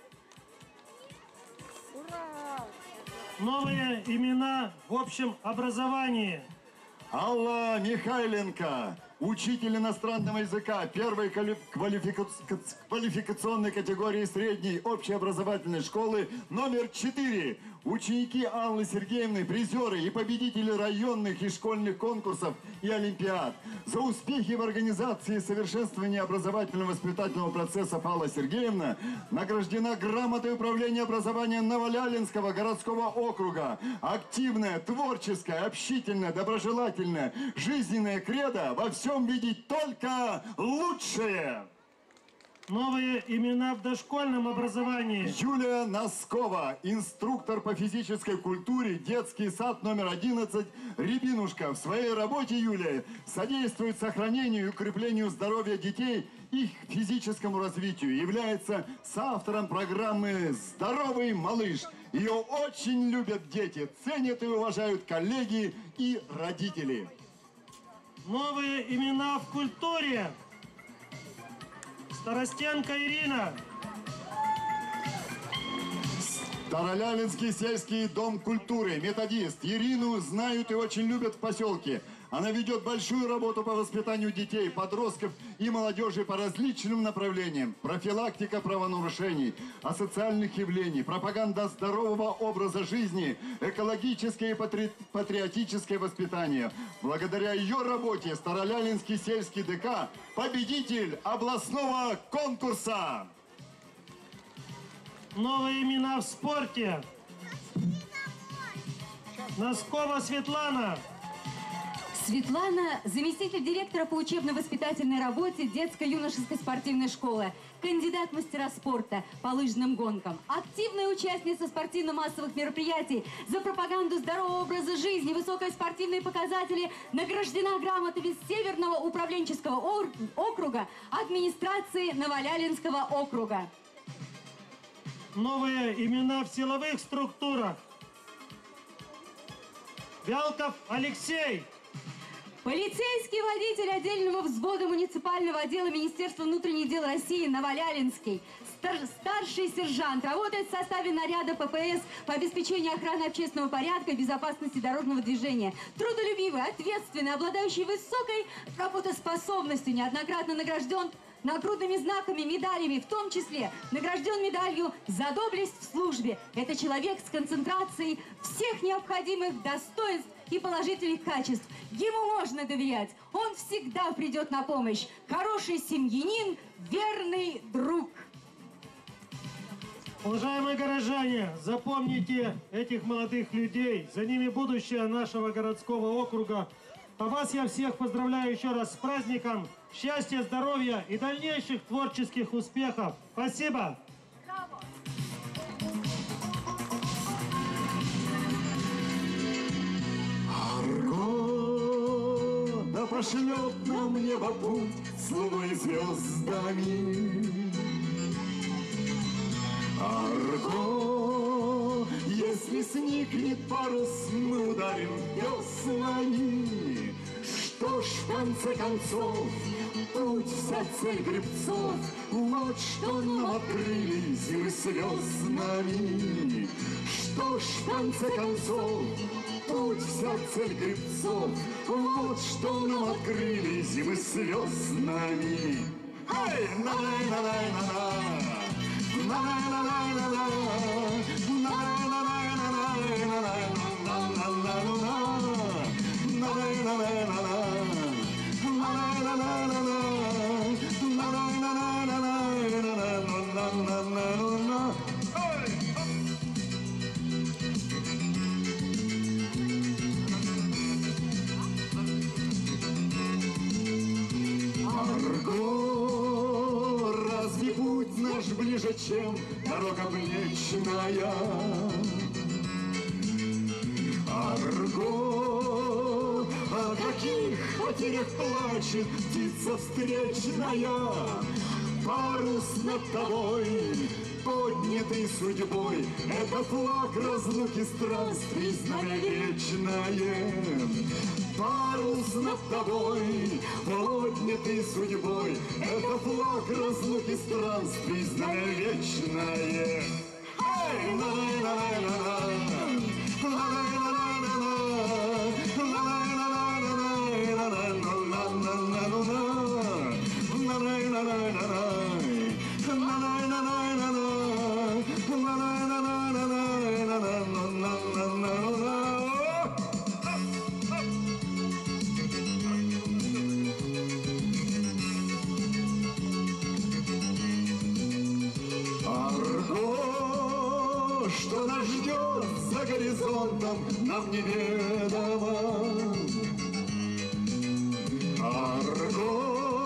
Новые имена в общем образовании. Алла Михайленко, учитель иностранного языка первой квалификационной категории средней общеобразовательной школы номер 4. Ученики Аллы Сергеевны, призеры и победители районных и школьных конкурсов и олимпиад. За успехи в организации и совершенствовании образовательно-воспитательного процесса Алла Сергеевна награждена грамотой управления образованием Новолялинского городского округа. Активная, творческая, общительная, доброжелательная, жизненная кредо во всем видеть только лучшее. Новые имена в дошкольном образовании. Юлия Носкова, инструктор по физической культуре, детский сад номер 11, Рябинушка. В своей работе Юлия содействует сохранению и укреплению здоровья детей, их физическому развитию. Является соавтором программы «Здоровый малыш». Ее очень любят дети, ценят и уважают коллеги и родители. Новые имена в культуре. Старостенко Ирина. Старолялинский сельский дом культуры, методист. Ирину знают и очень любят в поселке. Она ведет большую работу по воспитанию детей, подростков и молодежи по различным направлениям. Профилактика правонарушений, асоциальных явлений, пропаганда здорового образа жизни, экологическое и патриотическое воспитание. Благодаря ее работе Старолялинский сельский ДК – победитель областного конкурса. Новые имена в спорте. Носкова Светлана. Светлана – заместитель директора по учебно-воспитательной работе детско-юношеской спортивной школы, кандидат мастера спорта по лыжным гонкам, активная участница спортивно-массовых мероприятий, за пропаганду здорового образа жизни, высокие спортивные показатели, награждена грамотами Северного управленческого округа администрации Новолялинского округа. Новые имена в силовых структурах. Вялков Алексей. Полицейский водитель отдельного взвода муниципального отдела Министерства внутренних дел России Новолялинский. Старший сержант. Работает в составе наряда ППС по обеспечению охраны общественного порядка и безопасности дорожного движения. Трудолюбивый, ответственный, обладающий высокой работоспособностью, неоднократно награжден нагрудными знаками, медалями, в том числе награжден медалью за доблесть в службе. Это человек с концентрацией всех необходимых достоинств и положительных качеств. Ему можно доверять. Он всегда придет на помощь. Хороший семьянин, верный друг. Уважаемые горожане, запомните этих молодых людей. За ними будущее нашего городского округа. А вас я всех поздравляю еще раз с праздником. Счастья, здоровья и дальнейших творческих успехов. Спасибо! Арго, да пошлет нам небо путь с луной и звездами. Арго, если сникнет парус, мы ударим веслами. Что ж, в конце концов, путь вся цель гребцов, вот что нам открыли зимы звездами. Что ж, в конце концов, путь, вся цель гребцов. Вот что нам открыли зимы с веснами. Эй, на-най-на-най-на-на, на-най-на-най-на-на, разве путь наш ближе, чем дорога млечная? Арго, о каких потерях плачет птица встречная? Парус над тобой, поднятый судьбой, это флаг разлуки странствий, знамя вечное. Парус над тобой, поднятый судьбой, это флаг разлуки странствий, знамя вечное. Эй, что нас ждет за горизонтом, нам неведомо. Арго,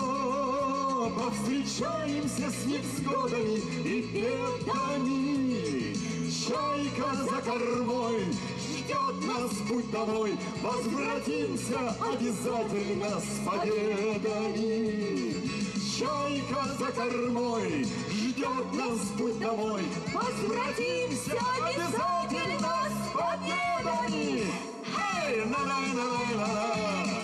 повстречаемся с невзгодами и бедами. Чайка за кормой ждет нас путь домой. Возвратимся обязательно с победами. Чайка за кормой ждет нас путь домой. Возвратимся обязательно с победами. Эй, на-на-на-на-на-на.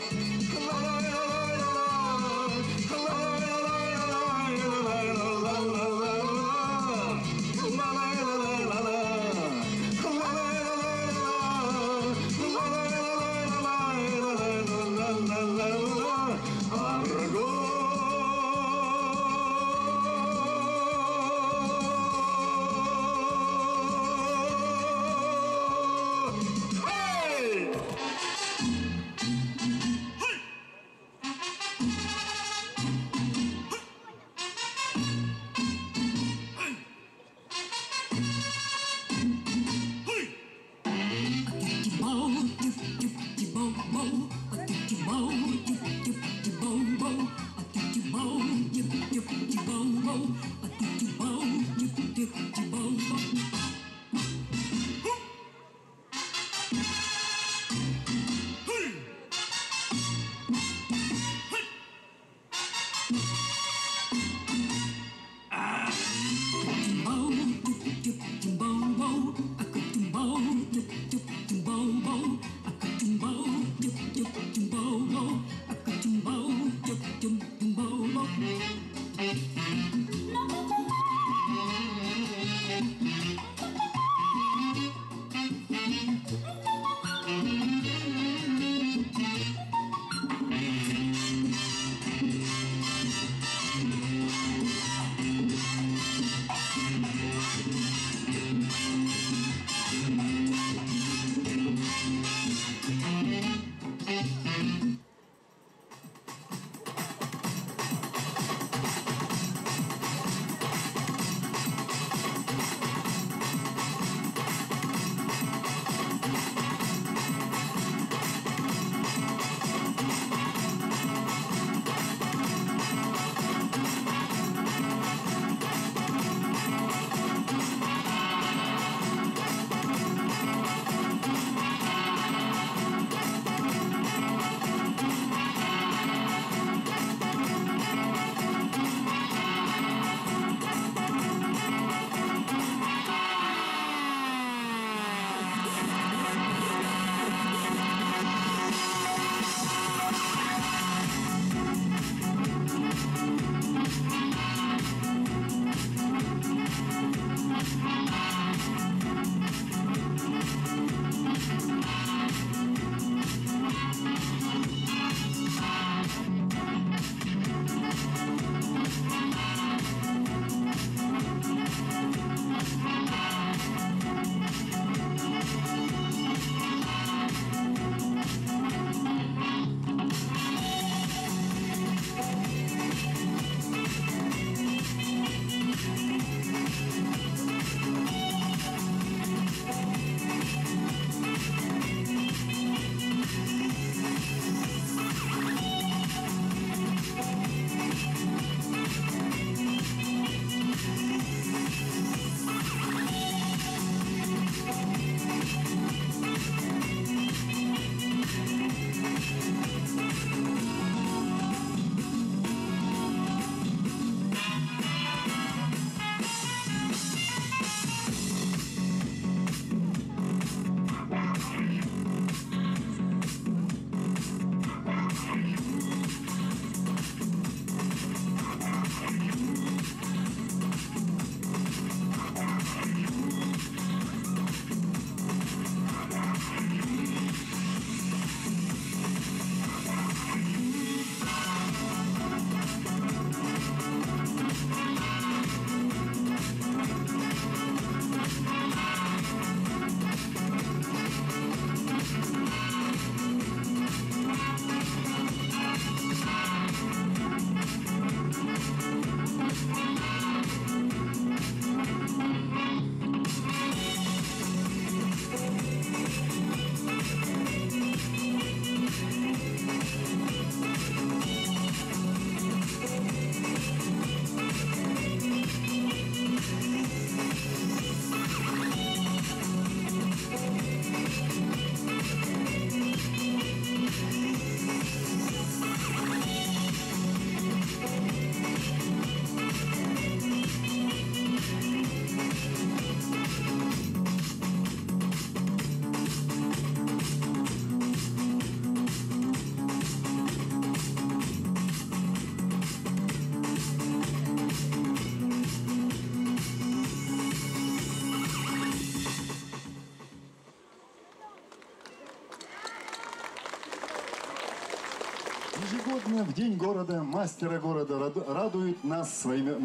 Сегодня, в День города, мастера города радуют нас своими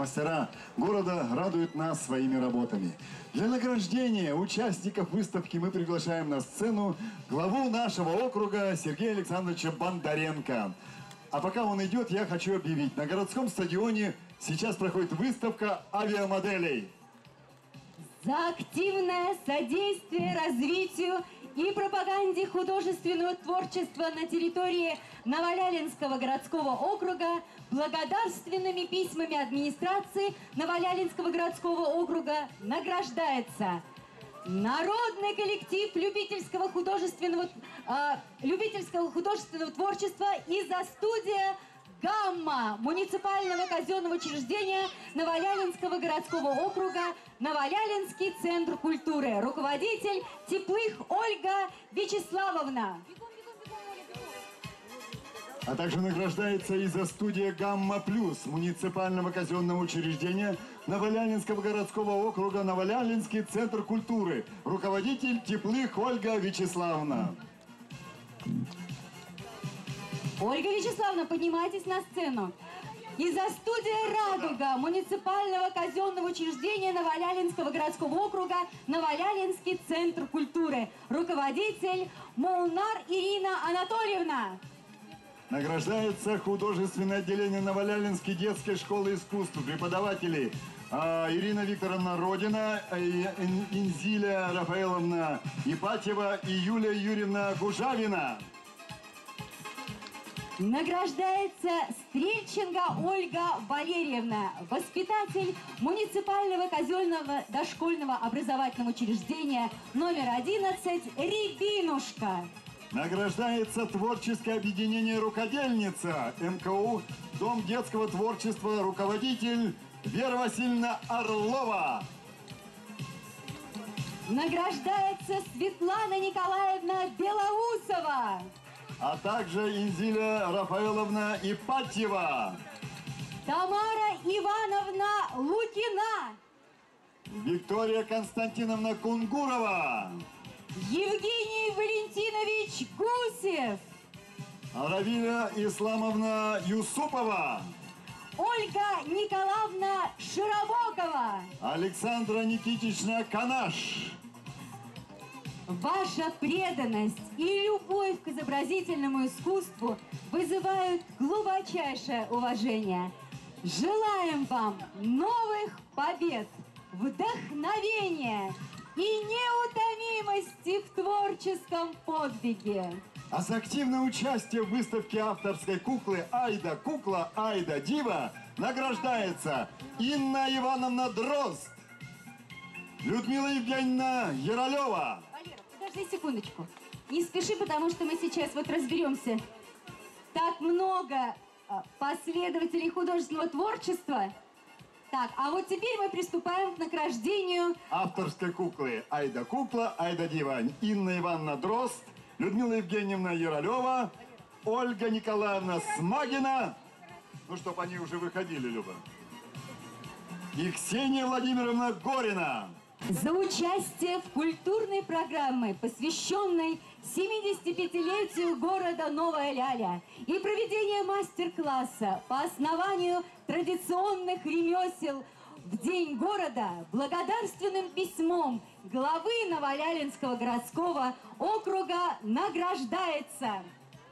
работами. Для награждения участников выставки мы приглашаем на сцену главу нашего округа Сергея Александровича Бондаренко. А пока он идет, я хочу объявить. На городском стадионе сейчас проходит выставка авиамоделей. За активное содействие развитию и пропаганде художественного творчества на территории Новолялинского городского округа благодарственными письмами администрации Новолялинского городского округа награждается народный коллектив любительского художественного творчества «Изо-студия Гамма» муниципального казенного учреждения Новолялинского городского округа Новолялинский центр культуры. Руководитель Теплых Ольга Вячеславовна. А также награждается «Изо-студия Гамма Плюс» муниципального казенного учреждения Новолялинского городского округа Новолялинский центр культуры. Руководитель Теплых Ольга Вячеславовна. Ольга Вячеславовна, поднимайтесь на сцену. «Изо-студия Радуга» муниципального казенного учреждения Новолялинского городского округа Новолялинский центр культуры. Руководитель Молнар Ирина Анатольевна. Награждается художественное отделение Новолялинской детской школы искусств. Преподаватели Ирина Викторовна Родина, Инзиля Рафаэловна Ипатьева и Юлия Юрьевна Гужавина. Награждается Стрельченко Ольга Валерьевна, воспитатель муниципального казенного дошкольного образовательного учреждения номер 11 «Рябинушка». Награждается творческое объединение «Рукодельница» МКУ, Дом детского творчества, руководитель Вера Васильевна Орлова. Награждается Светлана Николаевна Белоусова. А также Инзиля Рафаэловна Ипатьева. Тамара Ивановна Лукина. Виктория Константиновна Кунгурова. Евгений Валентинович Гусев. Равиля Исламовна Юсупова. Ольга Николаевна Широбокова. Александра Никитична Канаш. Ваша преданность и любовь к изобразительному искусству вызывают глубочайшее уважение. Желаем вам новых побед, вдохновения и неутомимости в творческом подвиге. А за активное участие в выставке авторской куклы «Айда Кукла, Айда Дива» награждается Инна Ивановна Дрозд, Людмила Евгеньевна Яролева. Валера, подожди секундочку. Не спеши, потому что мы сейчас вот разберемся. Так много последователей художественного творчества. Так, а вот теперь мы приступаем к награждению авторской куклы «Айда Кукла, Айда Дива» Инна Ивановна Дрозд, Людмила Евгеньевна Яролева, Ольга Николаевна Смагина. Ну, чтоб они уже выходили, Люба. И Ксения Владимировна Горина. За участие в культурной программе, посвященной 75-летию города Новая Ляля и проведение мастер-класса по основанию традиционных ремесел в День города, благодарственным письмом главы Новолялинского городского округа награждается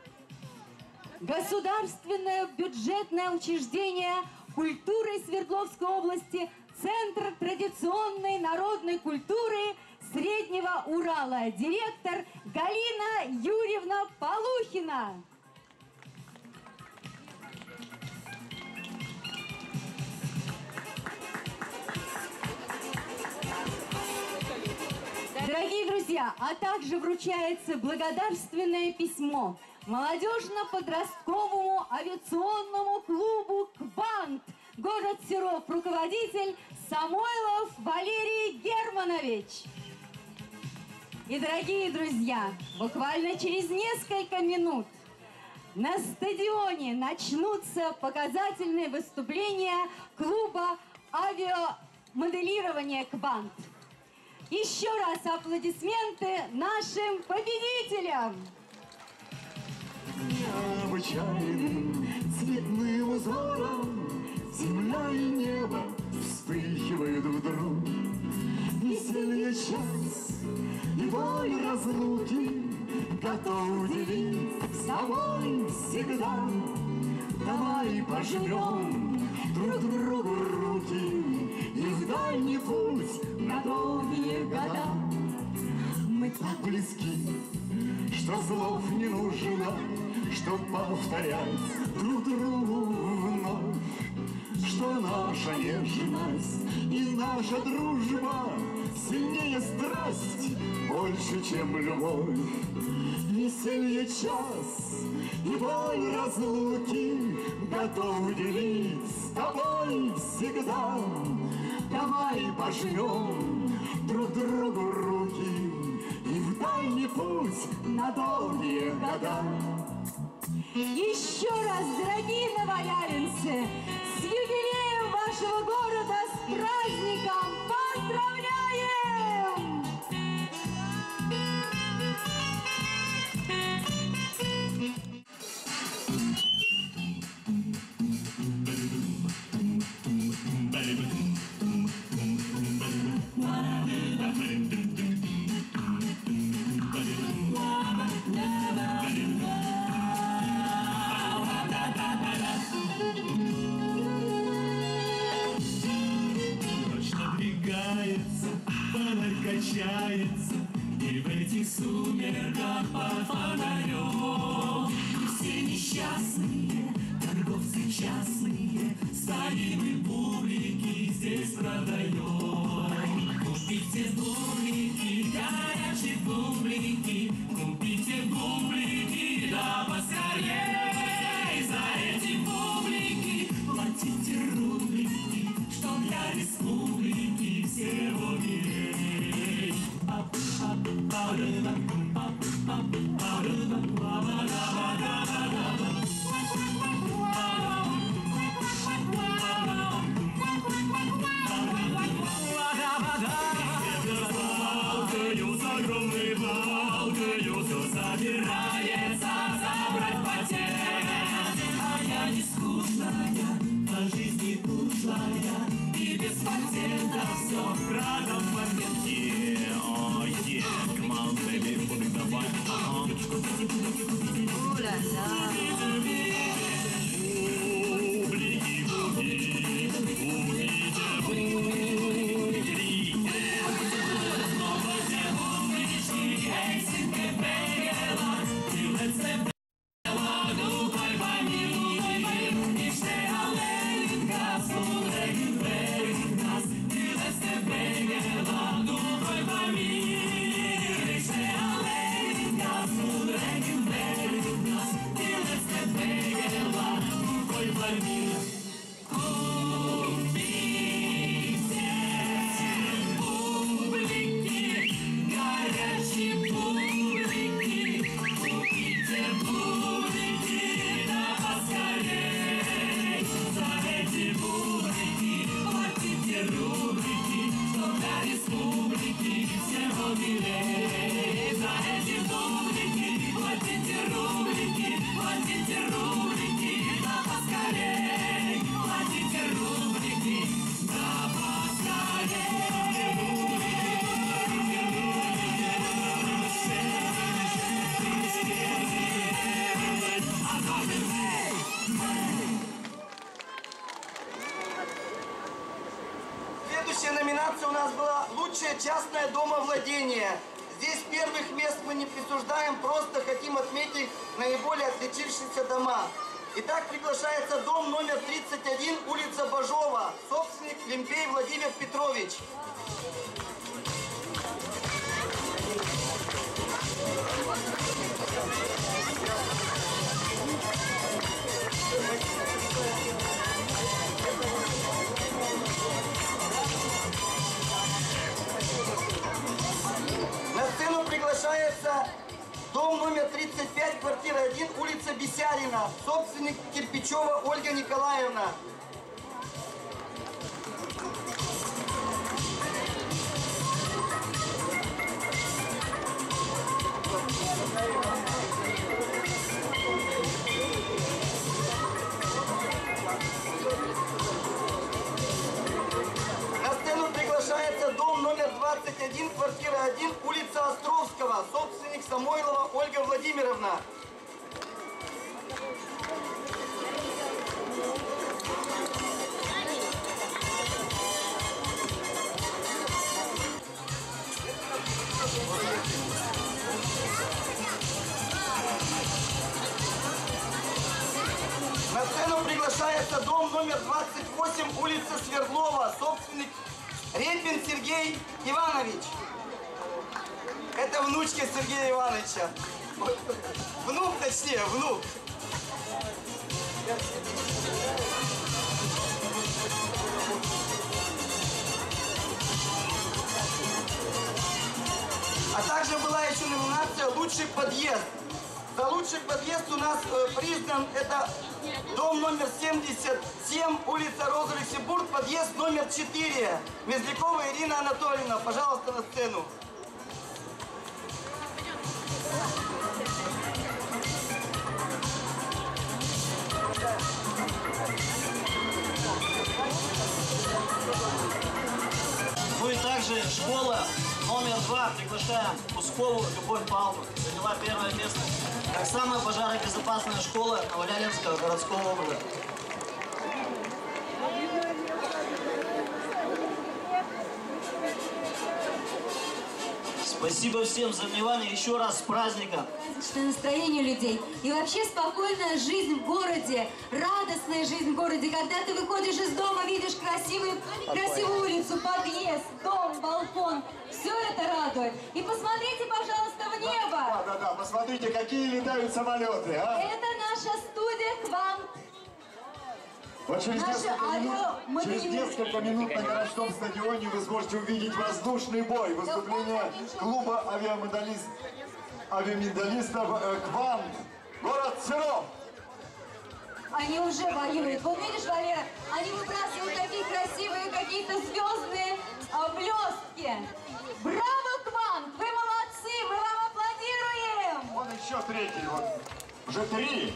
государственное бюджетное учреждение культуры Свердловской области Центр традиционной народной культуры Среднего Урала, директор Галина Юрьевна Полухина. Дорогие друзья, а также вручается благодарственное письмо молодежно-подростковому авиационному клубу «Квант», город Серов, руководитель Самойлов Валерий Германович. И, дорогие друзья, буквально через несколько минут на стадионе начнутся показательные выступления клуба авиамоделирования «Квант». Еще раз аплодисменты нашим победителям! Необычайным цветным узором земля и небо вспыхивают вдруг. Веселье час и боль разлуки готов делить с тобой всегда. Давай пожмем друг другу руки и в дальний путь на долгие года. Мы так близки, что слов не нужно, чтоб повторять друг другу вновь, что наша нежность и наша дружба сильнее страсть, больше, чем любовь. Веселье час и боль разлуки готов делить с тобой всегда. Давай пожмем друг другу руки и в дальний путь на долгие года. Еще раз, дорогие новоявленцы, с юбилеем вашего города, с праздником! Поздравляем! Качается, и в этих сумерках под фонарем все несчастные торговцы частные стоим и бублики здесь продаем. Купите бублики, горячие бублики, купите бублики, да поскорей. За эти бублики платите рублики, что для республики всего мира. Огромной балкою все собирается забрать патент. А я не скучная, по жизни ушлая, и без патента все в радом моменте. Ой, come on, baby, будем давай. Следующая номинация у нас была «Лучшее частное домовладение». Здесь первых мест мы не присуждаем, просто хотим отметить наиболее отличившиеся дома. Итак, приглашается дом номер 31, улица Бажова, собственник Лемпей Владимир Петрович. На сцену приглашается дом номер 35, квартира 1, улица Бесярина, собственник Кирпичева Ольга Николаевна. 1, улица Островского, собственник Самойлова Ольга Владимировна. На сцену приглашается дом номер 28, улица Свердлова, собственник Репин Сергей Иванович. Это внучка Сергея Ивановича. Внук, точнее, внук. А также была еще номинация «Лучший подъезд». За лучший подъезд у нас признан это дом номер 77, улица Роза Люксембург, подъезд номер 4. Мезлякова Ирина Анатольевна, пожалуйста, на сцену. Ну и также школа номер 2. Приглашаем Ускову Любовь Павловну. Заняла первое место как самая пожаробезопасная школа Новолялинского городского округа. Спасибо всем за внимание. Еще раз с праздником. Праздничное настроение людей. И вообще спокойная жизнь в городе, радостная жизнь в городе. Когда ты выходишь из дома, видишь красивую улицу, подъезд, дом, балкон. Все это радует. И посмотрите, пожалуйста, в небо. Да, посмотрите, какие летают самолеты, а? Это наша студия «Квант». Вот через несколько минут на городском стадионе вы сможете увидеть воздушный бой, выступление клуба авиамедалистов «Квант», город Серов. Они уже воюют. Вот видишь, Валера, они выбрасывают такие красивые какие-то звездные блестки. Браво, Квант! Вы молодцы! Мы вам аплодируем! Вон еще третий, вот. Уже 3.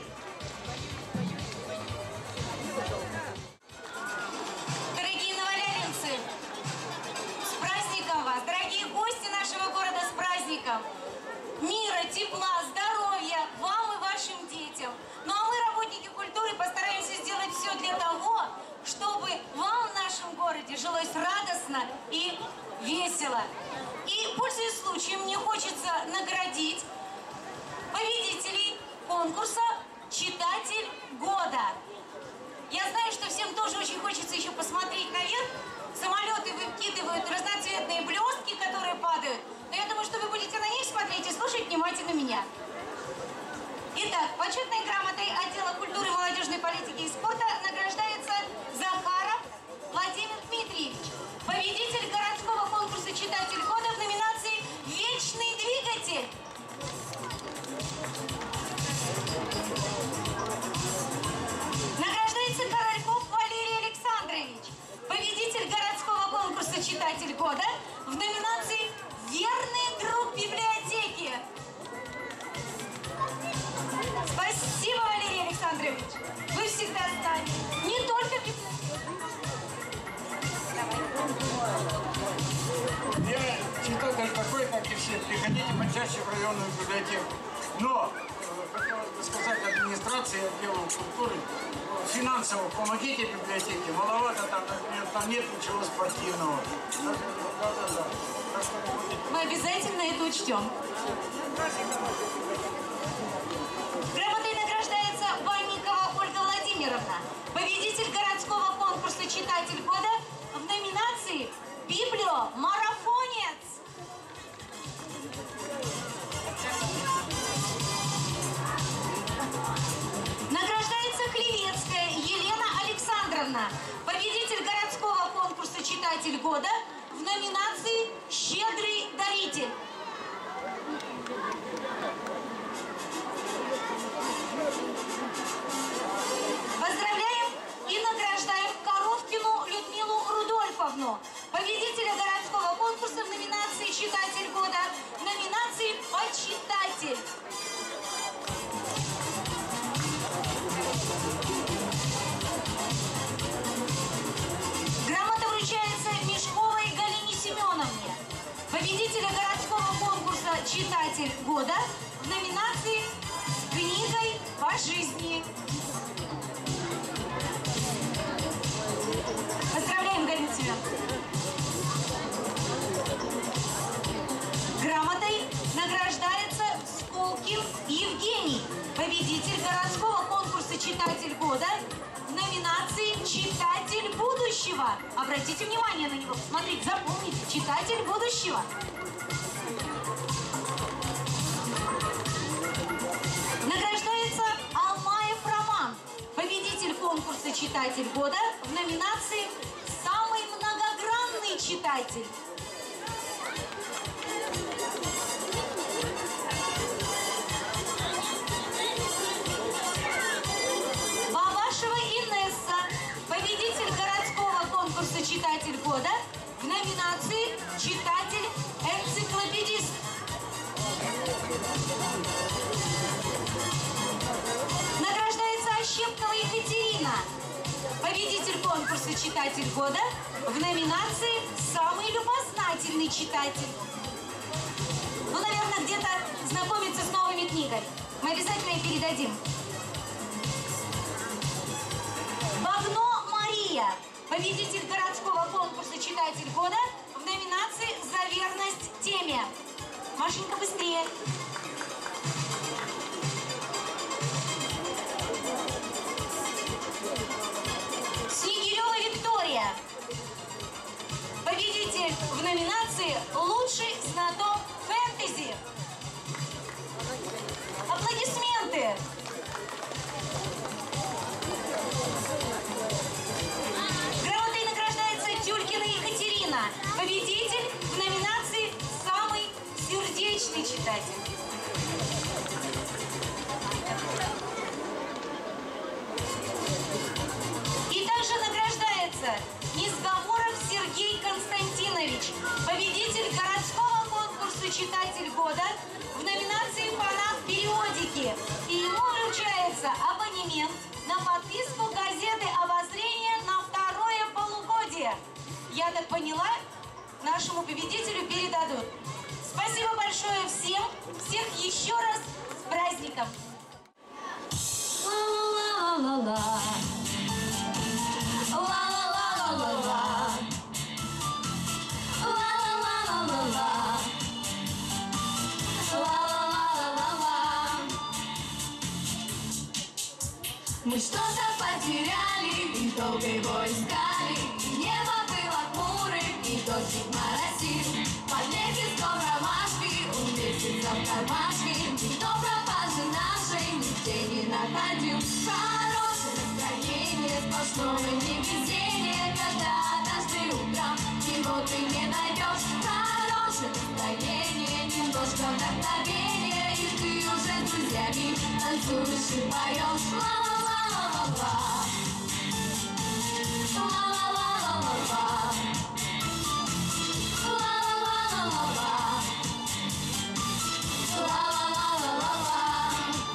Дорогие новолялинцы, с праздником вас! Дорогие гости нашего города, с праздником! Мира, тепла, здоровья вам и вашим детям! Ну а мы, работники культуры, постараемся сделать все для того, чтобы вам в нашем городе жилось радостно и весело. И, пользуясь случаем, мне хочется наградить победителей конкурса «Читатель года». Я знаю, что всем тоже очень хочется еще посмотреть наверх. Самолеты выкидывают разноцветные блестки, которые падают. Но я думаю, что вы будете на них смотреть и слушать внимательно меня. Итак, почетной грамотой отдела культуры, молодежной политики и спорта награждается Захаров Владимир Дмитриевич, победитель городского конкурса «Читатель года» в номинации «Вечный двигатель». Награждается Корольков Валерий Александрович, победитель городского конкурса «Читатель года» в номинации «Верный друг библиотеки». Спасибо, Валерий Александрович. Вы всегда с нами. Не только в Я читатель такой, как и все. Приходите почаще в районную библиотеку. Но, хотел бы сказать администрации, отделу культуры, финансово помогите библиотеке. Маловато там нет ничего спортивного. Да. Мы обязательно это учтем. Грамотой награждается Банникова Ольга Владимировна, победитель городского конкурса «Читатель года» в номинации «Библиомарафонец». Награждается Хлевецкая Елена Александровна, победитель городского конкурса «Читатель года» в номинации «Щедрый даритель». Поздравляем и награждаем Коровкину Людмилу Рудольфовну, победителя городского конкурса в номинации «Читатель года», в номинации «Почитатель». Грамота вручается Мешковой Галине Семеновне, победителя городского читатель года в номинации «С книгой по жизни». Поздравляем, Галину Семеновну. Грамотой награждается Сколкин Евгений, победитель городского конкурса «Читатель года» в номинации «Читатель будущего». Обратите внимание на него, посмотрите, запомните, «Читатель будущего». Награждается Алмаев Роман, победитель конкурса «Читатель года» в номинации «Самый многогранный читатель». Бабашева Инесса, победитель городского конкурса «Читатель года» в номинации «Читатель-энциклопедист». Награждается Ощепкова Екатерина, победитель конкурса «Читатель года» в номинации «Самый любознательный читатель». Ну, наверное, где-то знакомиться с новыми книгами. Мы обязательно их передадим. Багно Мария, победитель городского конкурса «Читатель года» в номинации «За верность теме». Машенька, быстрее. Снегирева Виктория, победитель в номинации «Лучший знаток фэнтези». Аплодисменты! Грамотой награждается Тюлькина Екатерина, победитель в номинации «Самый сердечный читатель». И также награждается Низговоров Сергей Константинович, победитель городского конкурса «Читатель года» в номинации «Фанат периодики». И ему вручается абонемент на подписку газеты «Обозрение» на второе полугодие. Я так поняла, нашему победителю передадут. Спасибо большое всем. Всех еще раз с праздником. Ла-ла-ла-ла-ла. Ла-ла-ла-ла-ла-ла. Ла-ла-ла-ла-ла-ла. Ла-ла-ла-ла-ла-ла. Мы что-то потеряли и долго его искали. И небо было хмурым, и дождик моросил. Под лепестком ромашки он весится в кармашке. Никто пропажи нашей нигде не находил. Хорошее настроение, сплошное невезение, когда однажды утром его ты не найдешь. Хорошее настроение, немножко вдохновения, и ты уже с друзьями танцуешь и поешь. Ла-ла-ла-ла-ла-ла. Ла-ла-ла-ла-ла-ла. Ла-ла-ла-ла-ла-ла. Ла-ла-ла-ла-ла-ла.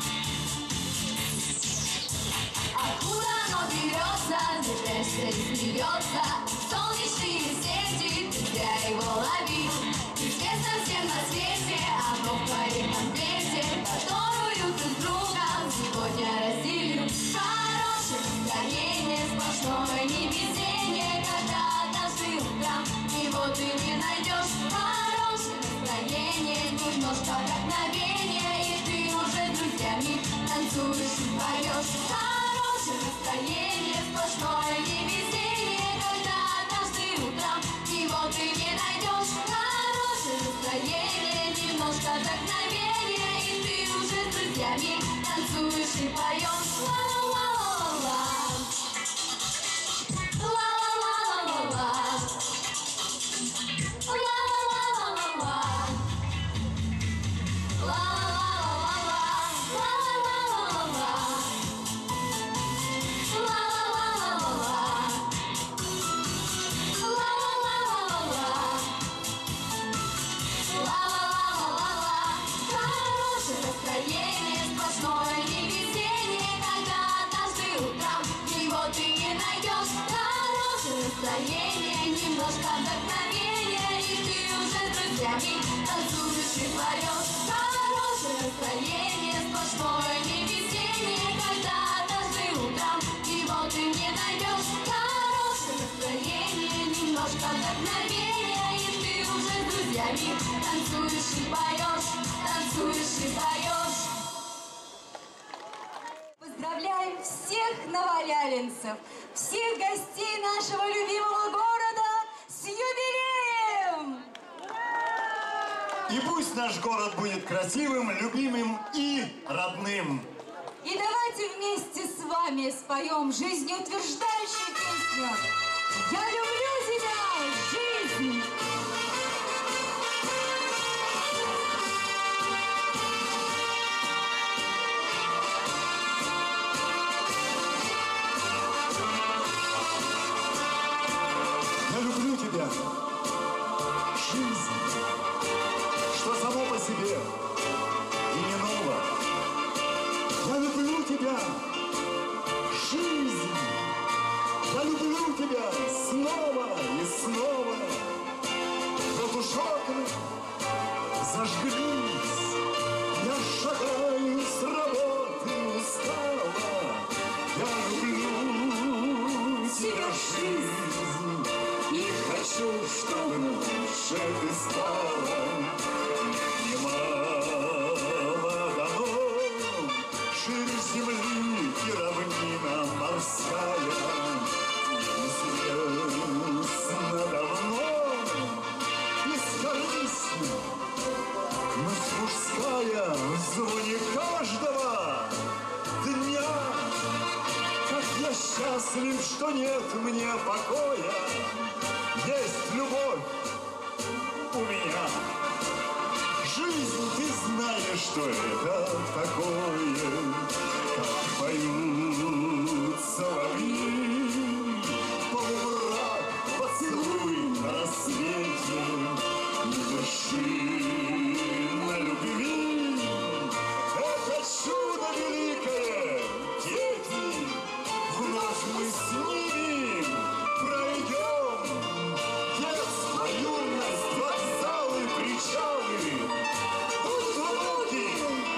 Откуда оно берется, держишься и смеется, солнечные сети, друзья его лови. Известно всем на свете оно в твоей конфете, которую ты с другом сегодня разделил. Хорошее настроение, сплошное невезение, когда однажды утром его ты не найдешь. Хорошее настроение, немножко вдохновения, и ты уже с друзьями танцуешь и поешь. Хорошее настроение, сплошное невезение, когда однажды утром его ты не найдешь. Хорошее настроение, немножко вдохновения, и ты уже с друзьями танцуешь и поешь. Ла-ла-ла-ла-ла. Ла-ла-ла-ла-ла-ла. Ла-ла-ла-ла-ла-ла. Хорошее настроение, сплошное невезение, когда однажды утром его ты не найдешь. Хорошее настроение, немножко вдохновения, и ты уже с друзьями танцуешь и поешь. Хорошее настроение, сплошное невезение, когда однажды утром его ты не найдешь. Хорошее настроение, немножко вдохновения, и ты уже с друзьями танцуешь и поешь, танцуешь и поешь. Поздравляем всех новолялинцев, всех гостей нашего любимого города с юбилеем! И пусть наш город будет красивым, любимым и родным. И давайте вместе с вами споем жизнеутверждающую песню «Я люблю тебя, жизнь!» Я люблю тебя, жизнь, что само по себе и не ново. Я люблю тебя, жизнь, я люблю тебя снова и снова. Вот уж окна зажглись, я шагаю с работы устала. Я люблю тебя, жизнь, и хочу, чтобы лучше ты стала. Немало дано ширь земли и равнина морская. Известно давно, бескорыстно, ночь мужская в звоне каждого дня. Как я счастлив, что нет мне покоя, есть любовь у меня. Жизнь, ты знаешь, что это такое, как поют соловьи. Полумрак, поцелуй на рассвете, и вершина любви. Это чудо великое, дети, вновь мы с ними пройдем. Детство, юность, вокзалы, причалы, путь глубокий.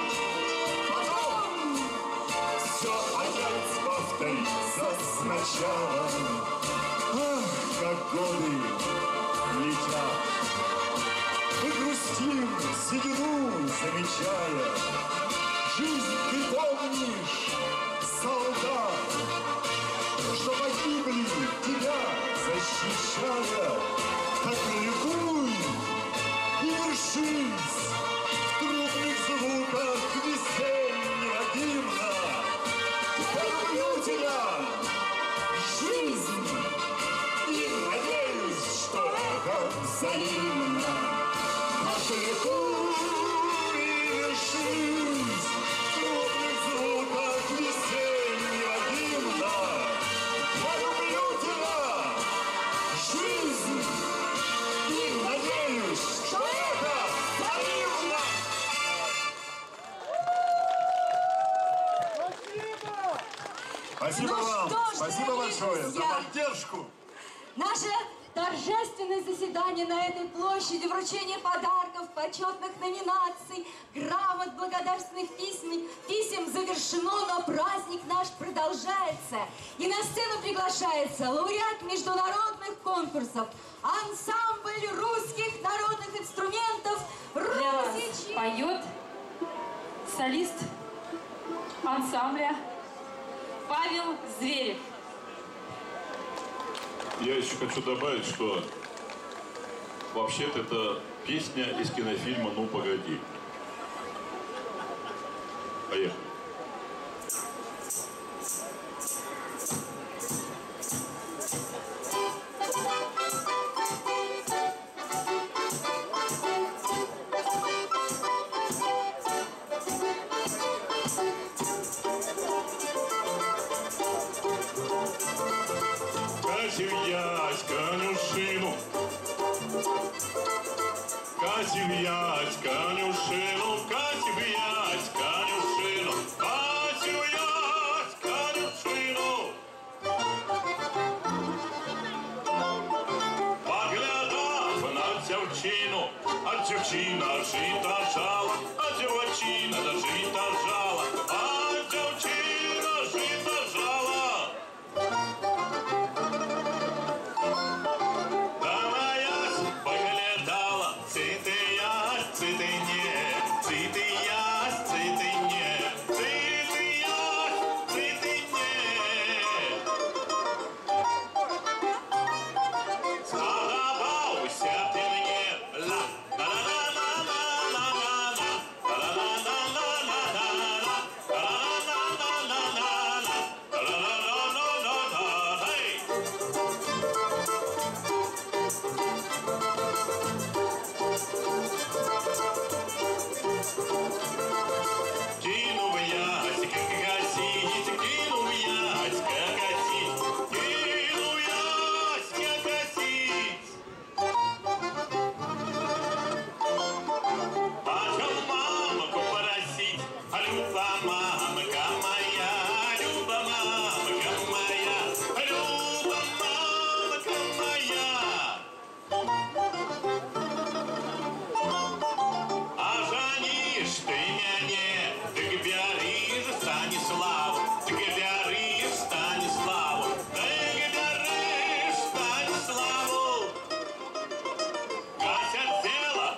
Потом все опять повторится сначала. Ах, как годы летят. Мы грустим, седину замечая. Жизнь, ты помнишь, солдат, что погибли, тебя защищая. Так ликуй и вершись в трубных звуках весеннего гимна. Я люблю тебя, жизнь, и надеюсь, что это взаимно. Так ликуй и вершись в трубных звуках весеннего гимна. Я люблю тебя, жизнь, и надеюсь, что это взаимно. Спасибо Ну вам, что ж, спасибо дорогие большое за друзья, поддержку. Наше торжественное заседание на этой площади, вручение подарков, почетных номинаций, грамот, благодарственных писем завершено, но праздник наш продолжается. И на сцену приглашается лауреат международных конкурсов, ансамбль русских народных инструментов Для вас «Русичи». поет солист ансамбля Павел Зверев. Я еще хочу добавить, что вообще-то это песня из кинофильма «Ну, погоди». Поехали. Катив ясь конюшину, катив ясь конюшину, катив ясь конюшину, катив ясь конюшину. Поглядав на ця дівчину, а дівчина жита жала, а дівчина да жита жала, а дівчина жита жала. Даваясь поглядала, цитиясь, цитине, цитиясь, цитине, цитиясь, цитине. Сподобався ти мені, ла, ла-ла-ла-ла-ла-ла-ла, ла-ла-ла-ла-ла-ла-ла, ла-ла-ла-ла-ла-ла-ла, ла-ла-ла-ла-ла-ла, гей! Кинув ясь, как гасить, кинув ясь, как гасить, кинув ясь, как гасить. Пошел мамку просить, а Люба мамка моя, Люба мамка моя, Люба мамка моя. А жанишь ты мяне, так бяры же Станиславу, так бяры Станиславу, так бяры Станиславу. Кася села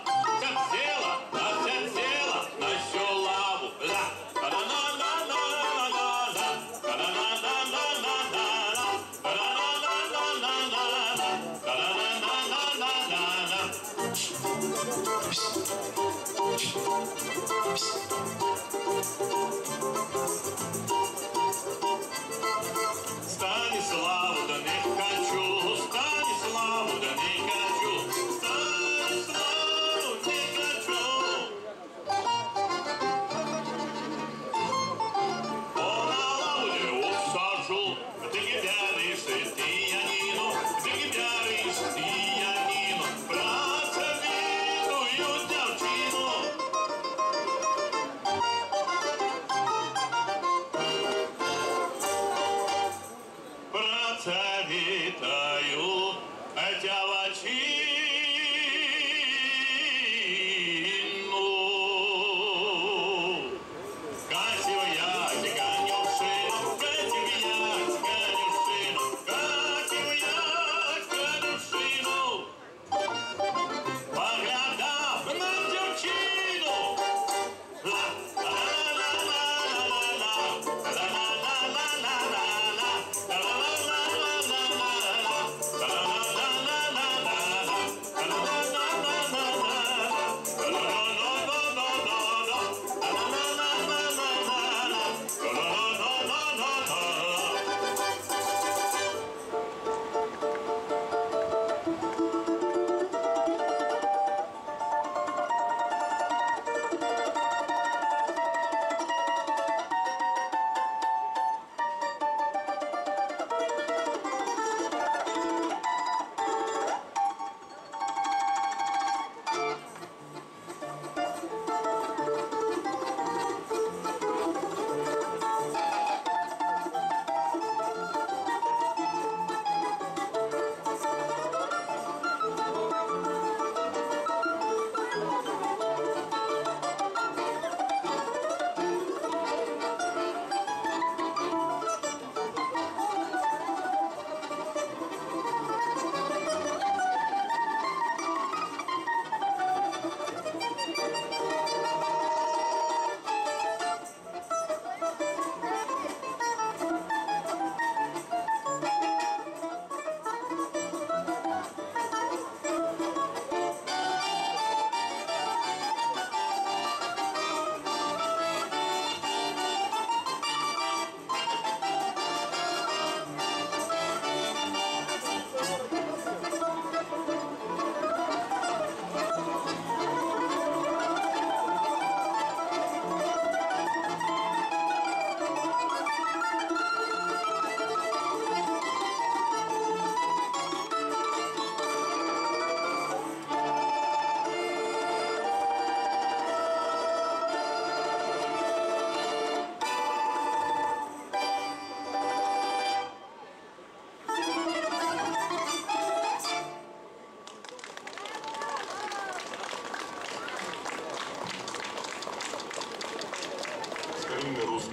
на всю лаву, ла, ла-ла-ла-ла-ла-ла, ла-ла-ла-ла-ла-ла-ла, ла-ла-ла-ла-ла-ла-ла, ла-ла-ла-ла-ла-ла. Станиславу да не хочу, Станиславу да не хочу, Станиславу не хочу. Он на лавре усажу, ты гибяришь ты Янину, ты гибяришь ты Янину, працавитую девчину. Працавитаю девчину. Катю ясь, конюшину, Катю ясь, конюшину, Катю ясь, конюшину. Поглядав на девчину, ла, ла-ла-ла-ла-ла-ла, ла-ла-ла-ла-ла-ла, ла-ла-ла-ла-ла-ла-ла, ла-ла-ла-ла-ла-ла.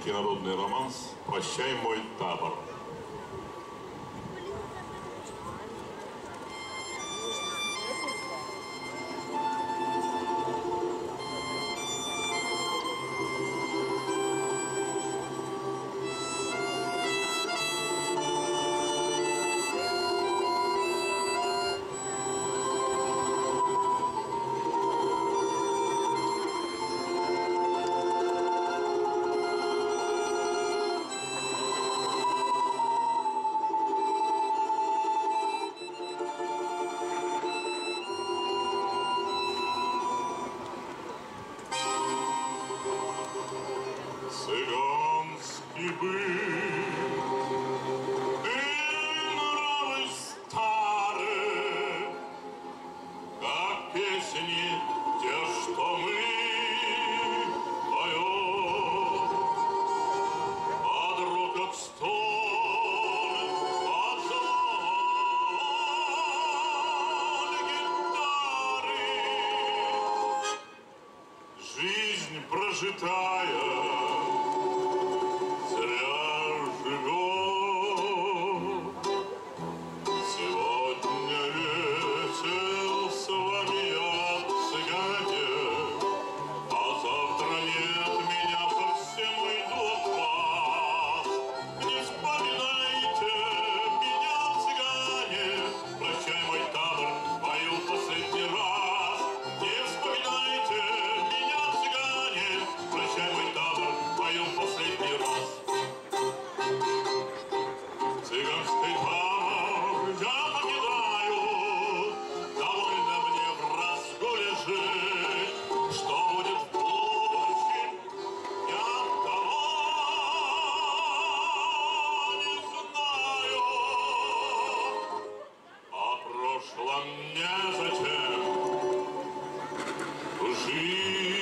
русский народный романс «Прощай, мой табор». Цыганский быт и нравы старые, как песни те, что мы поем. Под рук отстой, под звон гитары, жизнь прожитая незачем жить.